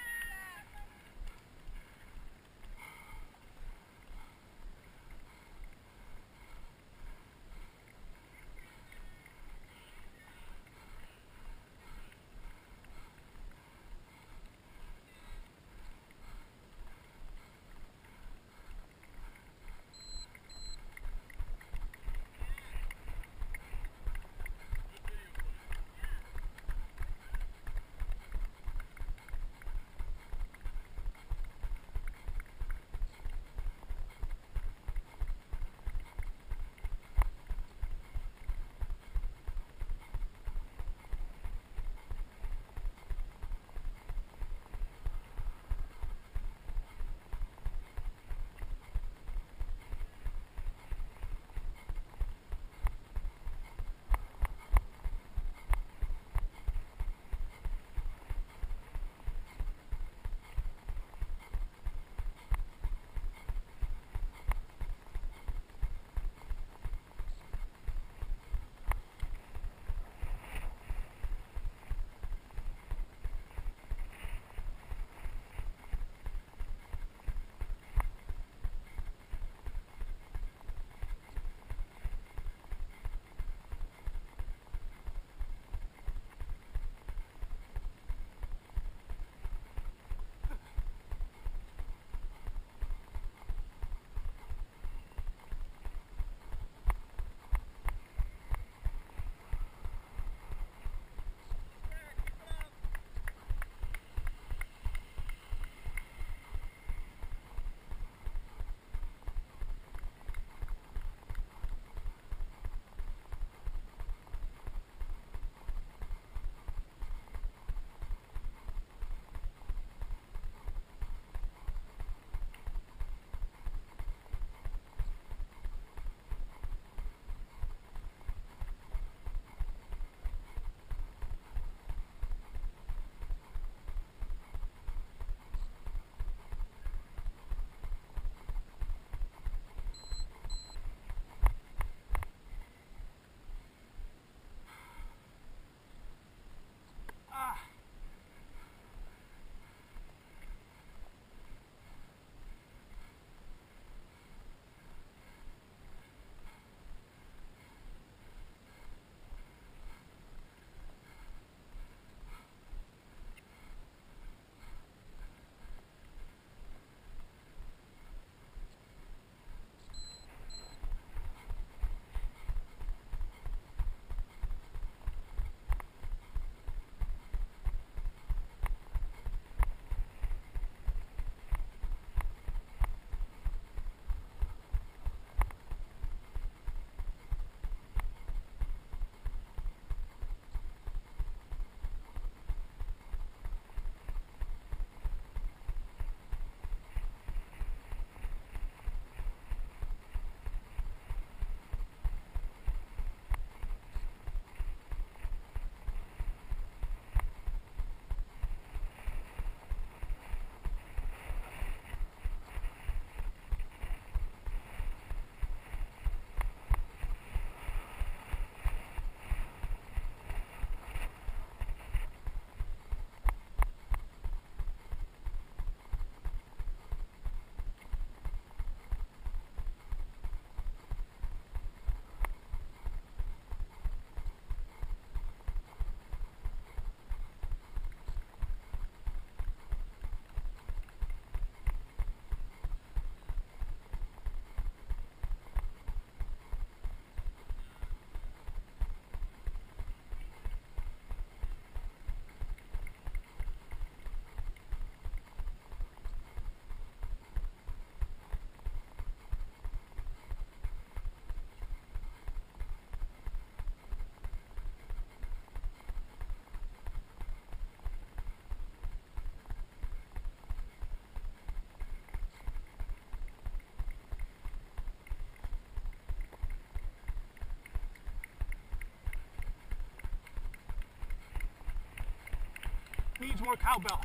Needs more cowbell.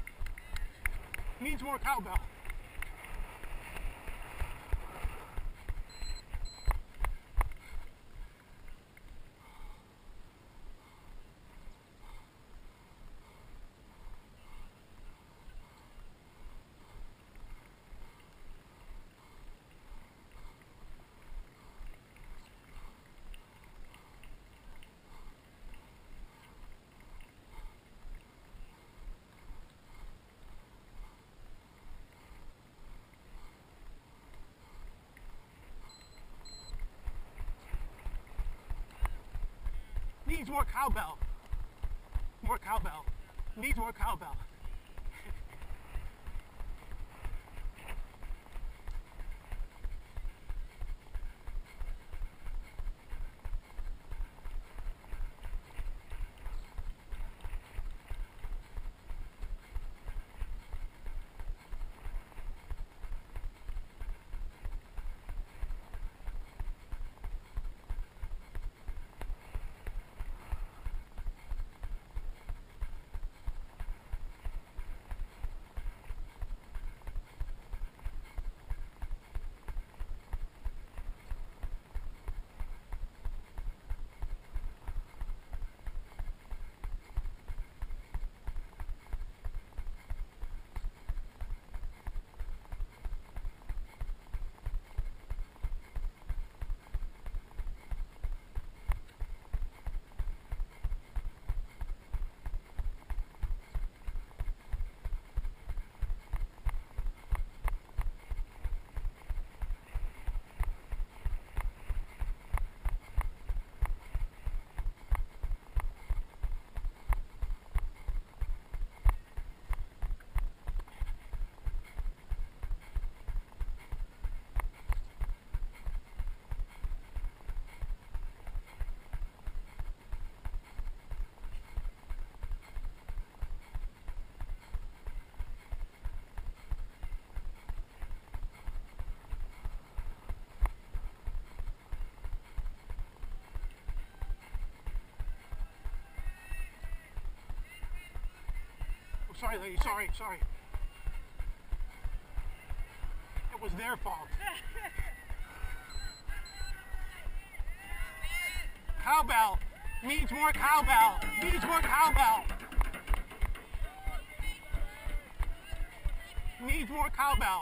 Needs more cowbell. Needs more cowbell. More cowbell. Needs more cowbell. Sorry, lady. Sorry, sorry. It was their fault. Cowbell. Needs more cowbell. Needs more cowbell. Needs more cowbell.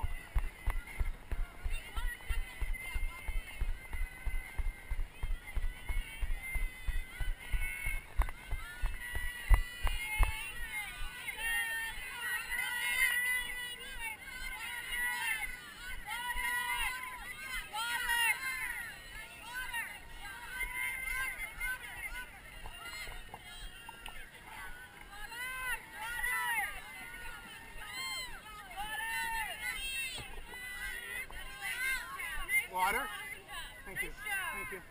Water? Thank you. Thank you.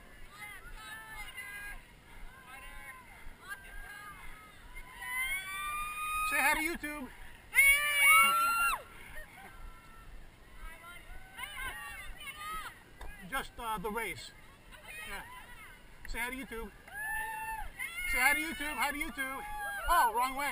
Say hi to YouTube. Just uh, the race. Yeah. Say hi to YouTube. Say hi to YouTube. Hi to YouTube. Oh, wrong way.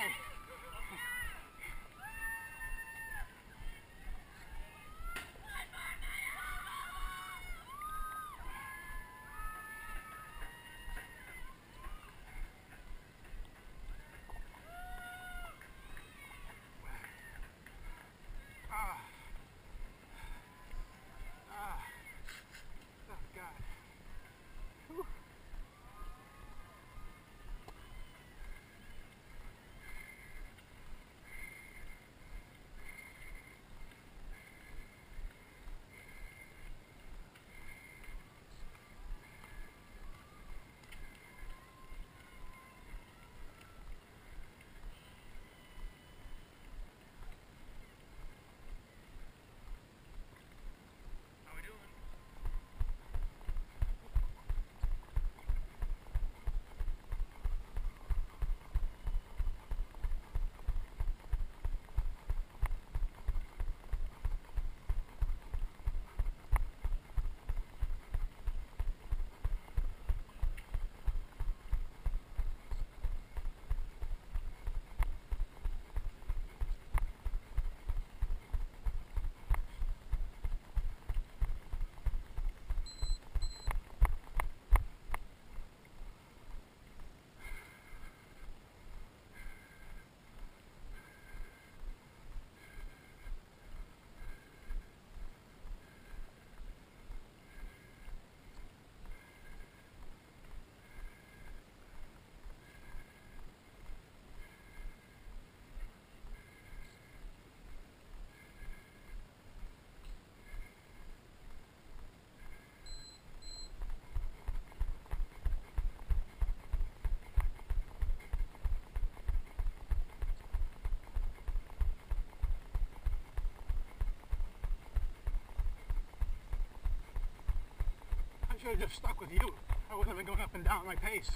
should have just stuck with you. I wouldn't have been going up and down at my pace.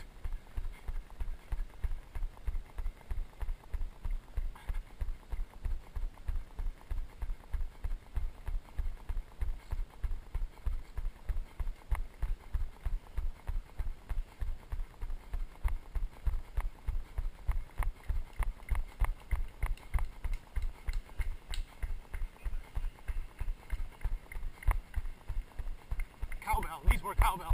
Cowbell. These were cowbell.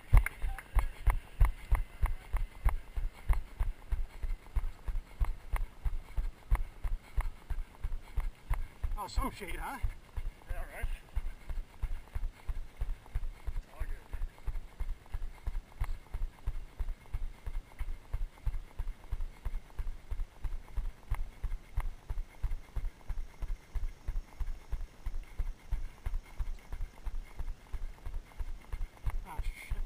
Oh, some shade, huh? Yeah, right? It's all good. Oh, shit.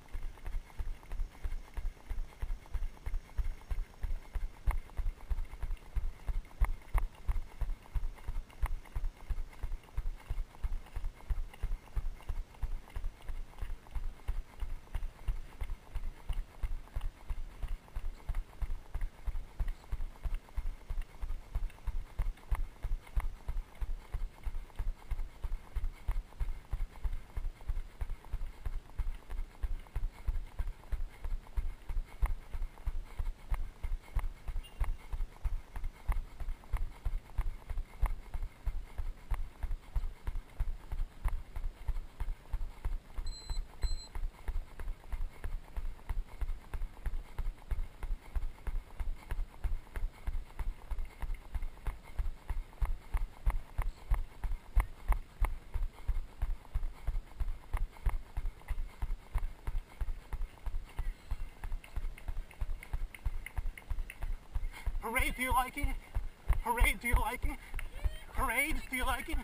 Parade, do you like it? Parade, do you like it? Parade, do you like it?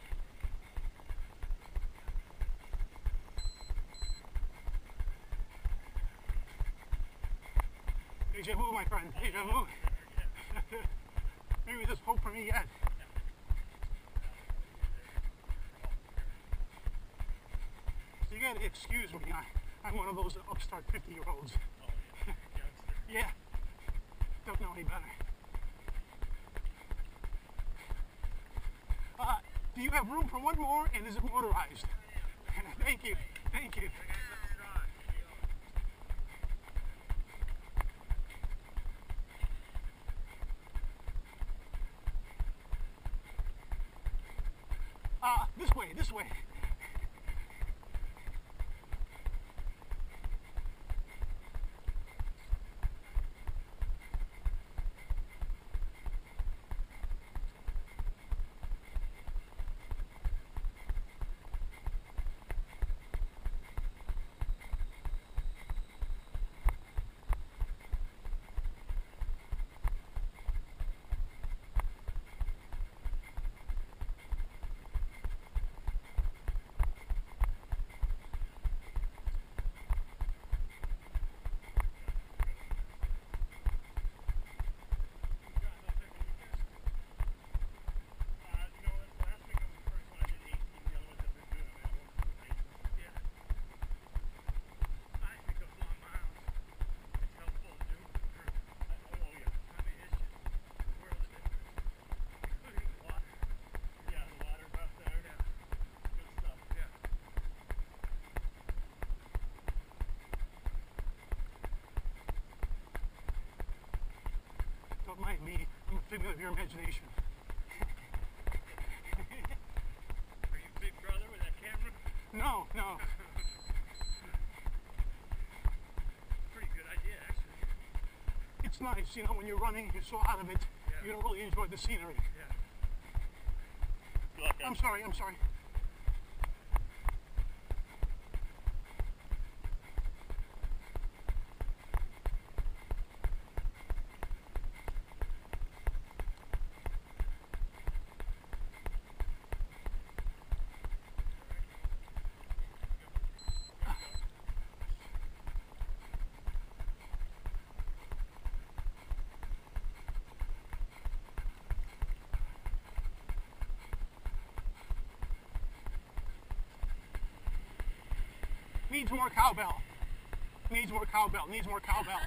Deja vu, my friend. Deja vu. Maybe there's hope for me yet. So you gotta excuse me. I, I'm one of those upstart fifty-year-olds. Yeah. Don't know any better. Uh, do you have room for one more, and is it motorized? Thank you. Thank you. Uh, this way, this way. Don't mind me. I'm a figment of your imagination. Are you Big Brother with that camera? No, no. Pretty good idea, actually. It's nice, you know, when you're running, you're so out of it, Yeah. you don't really enjoy the scenery. Yeah. Good luck, I'm sorry, I'm sorry. Needs more cowbell. Needs more cowbell. Needs more cowbell.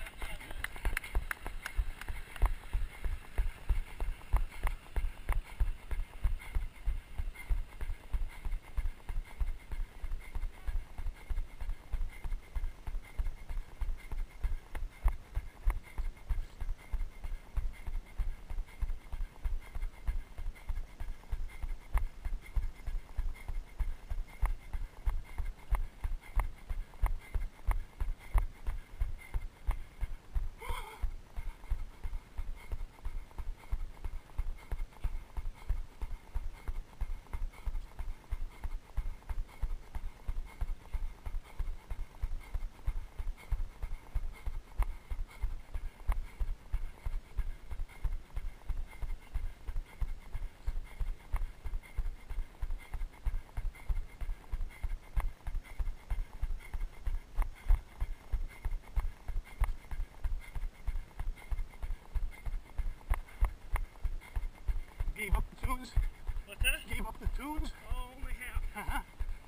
Gave up the tunes? What's that? Gave up the tunes? Oh, only half. Uh-huh.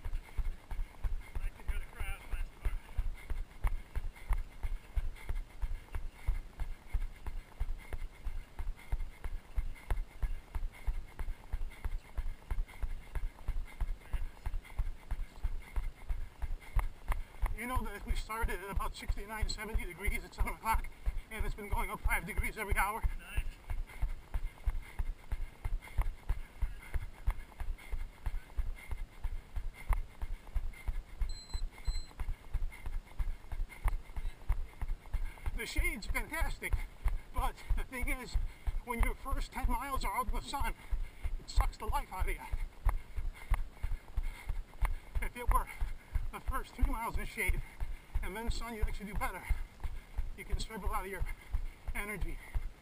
I could hear the crowd last part. You know that we started at about sixty-nine, seventy degrees at seven o'clock, and it's been going up five degrees every hour. Nice. The shade's fantastic, but the thing is, when your first ten miles are out in the sun, it sucks the life out of you. If it were the first three miles in shade and then sun, you'd actually do better. You can serve a lot of your energy.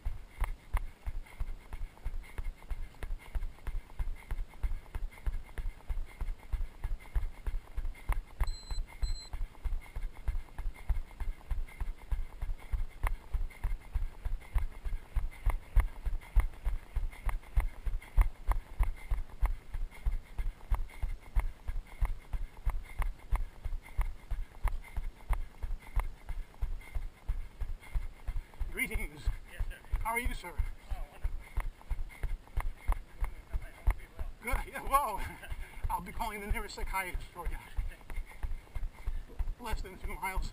Greetings. Yes, sir. How are you, sir? Oh, wonderful. I hope you well. Good. Yeah, whoa. I'll be calling the nearest psychiatrist for you. Less than two miles.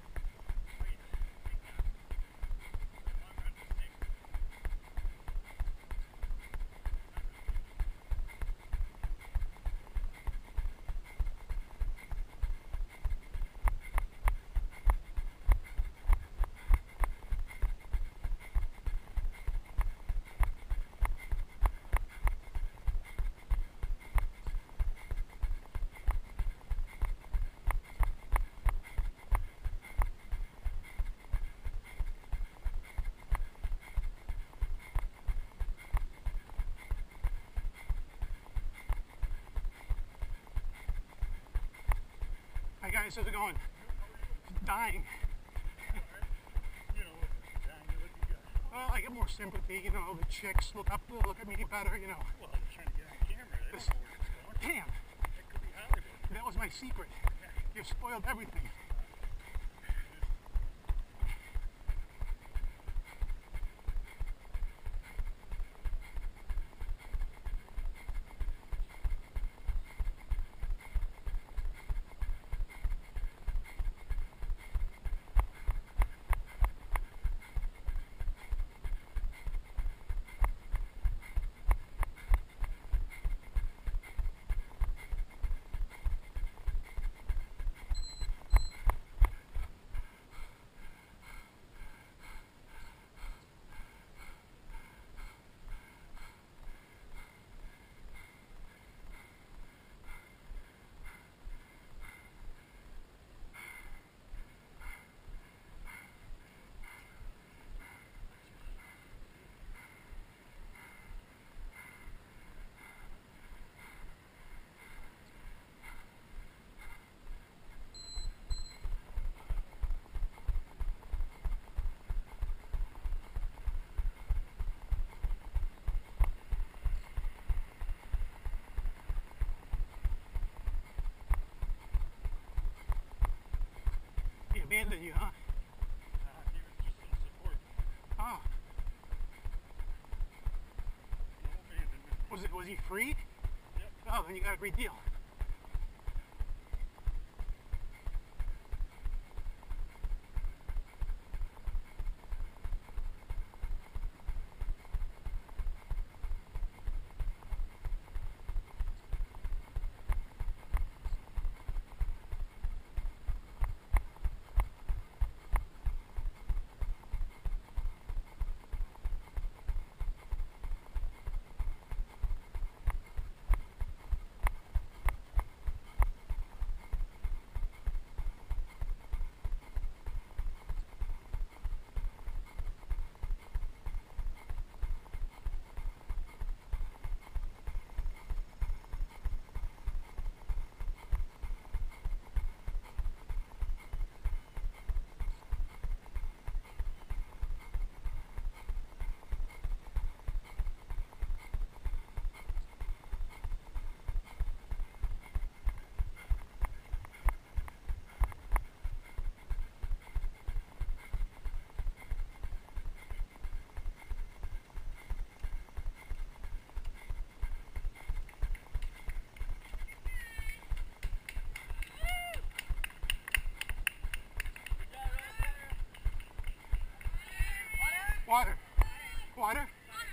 Hi guys, how's it going? Dying. You know, John, you're looking good. Well, I get more sympathy, you know, the chicks look up, look at me better, you know. Well, they're trying to get on camera. They don't know where it's going. Damn, It could be Hollywood. that was my secret. You spoiled everything. he free? Yep. Oh, then you got a great deal. Water. Water.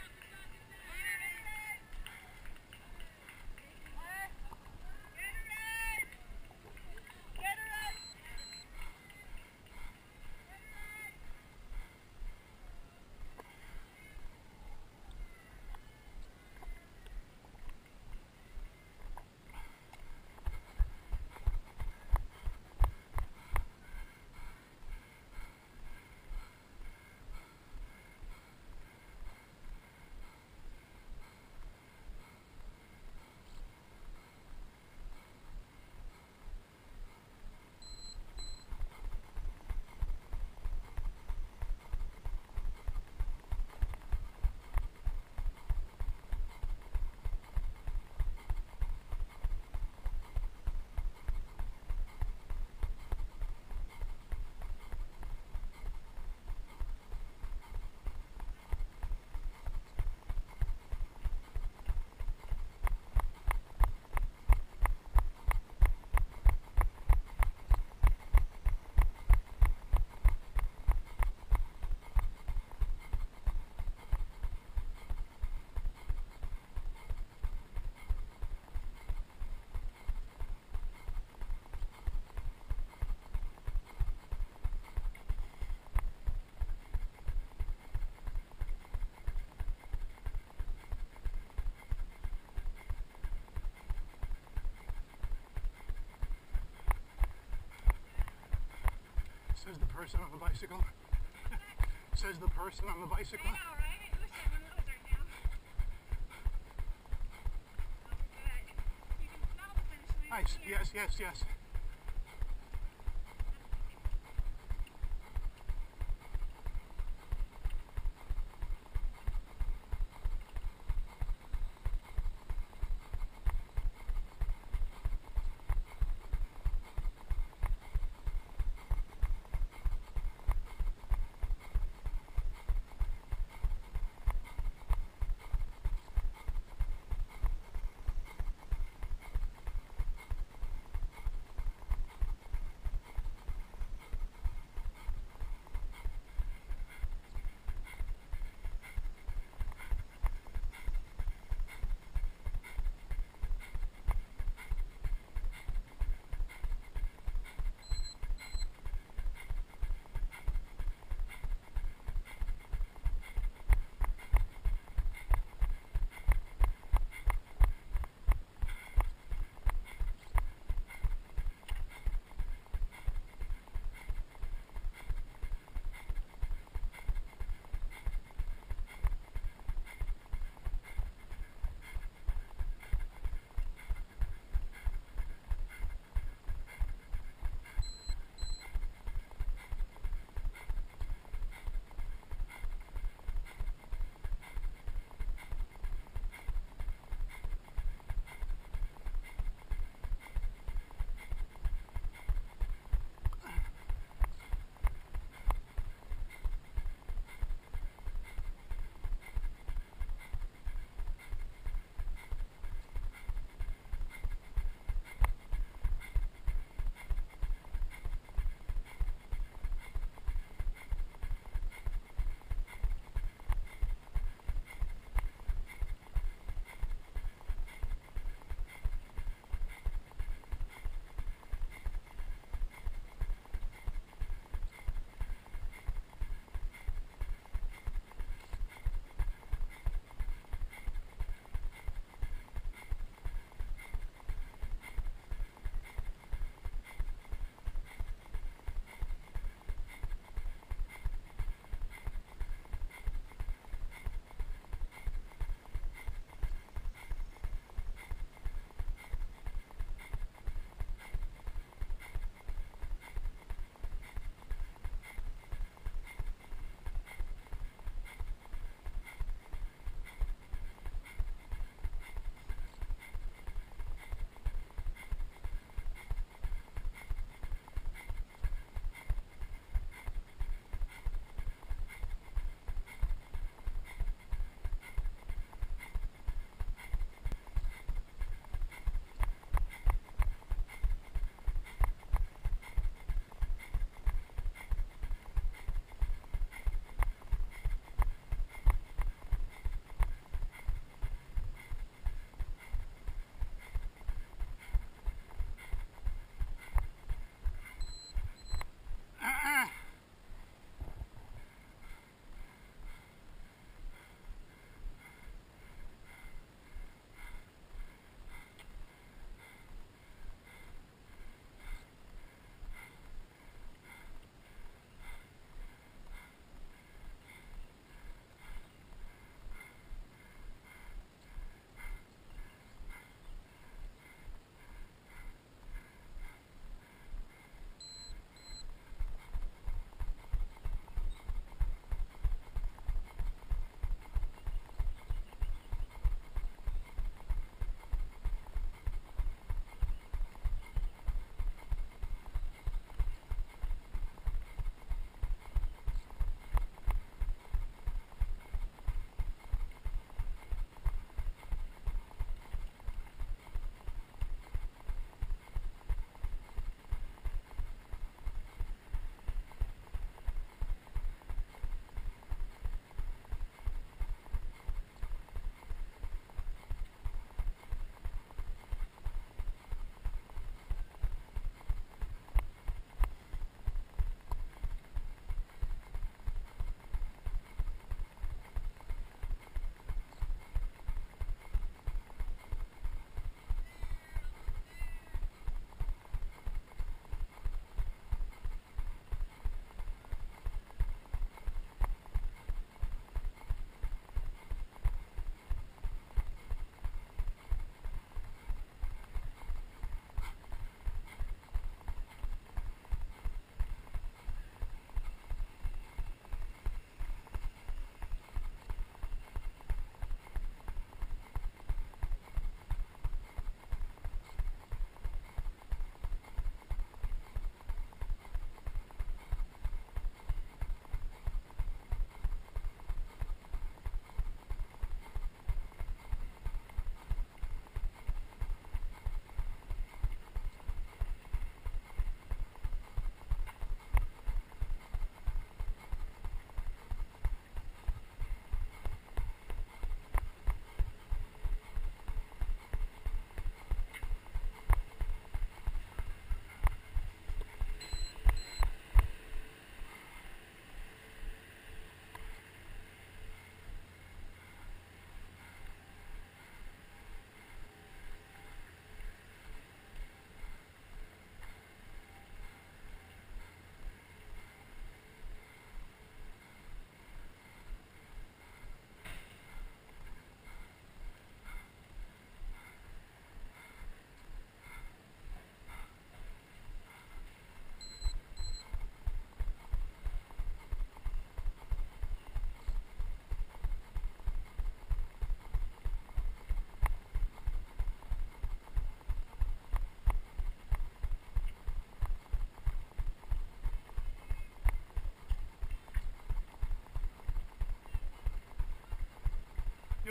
Says the person on the bicycle. Says the person on the bicycle. I know, right? I wish I had one of those right now. Oh, good. You can smell the finish line. Nice. Here. Yes, yes, yes.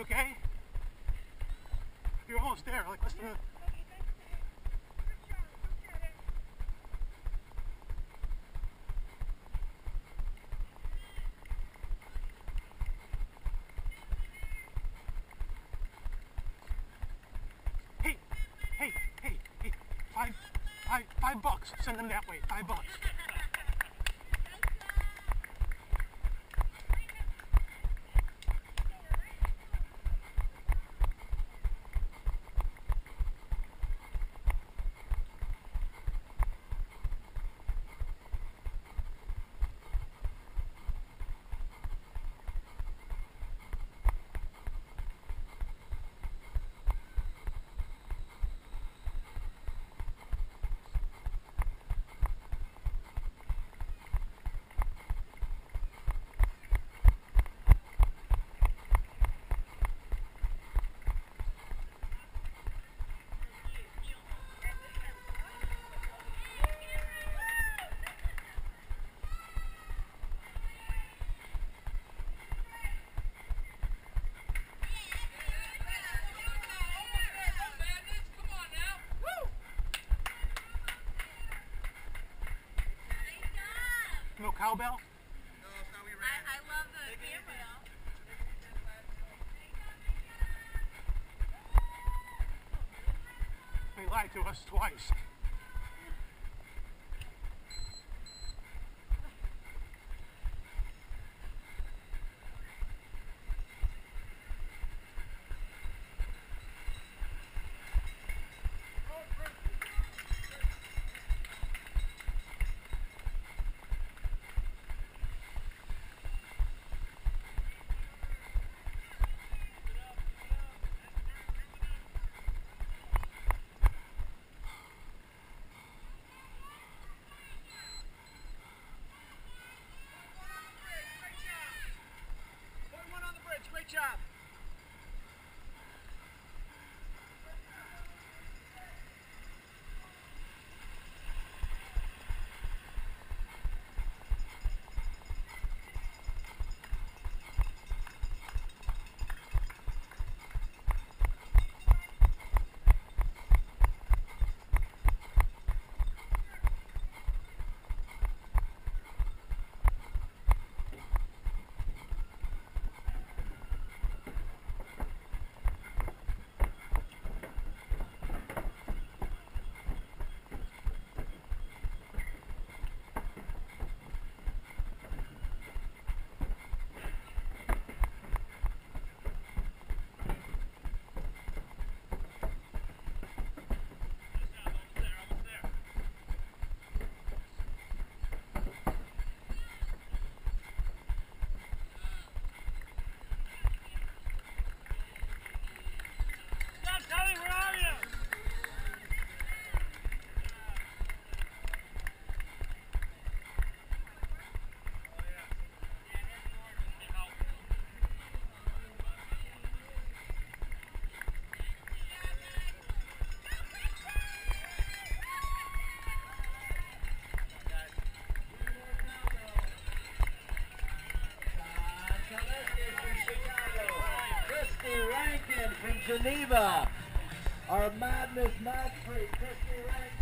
okay? You're almost there. Like, listen to... Hey, hey, hey, hey, five, five, five bucks. Send them that way. Five bucks. No cowbell? I, I love the camera. They lied to us twice. Great job. Geneva, our Madness match free, Christy Rankin.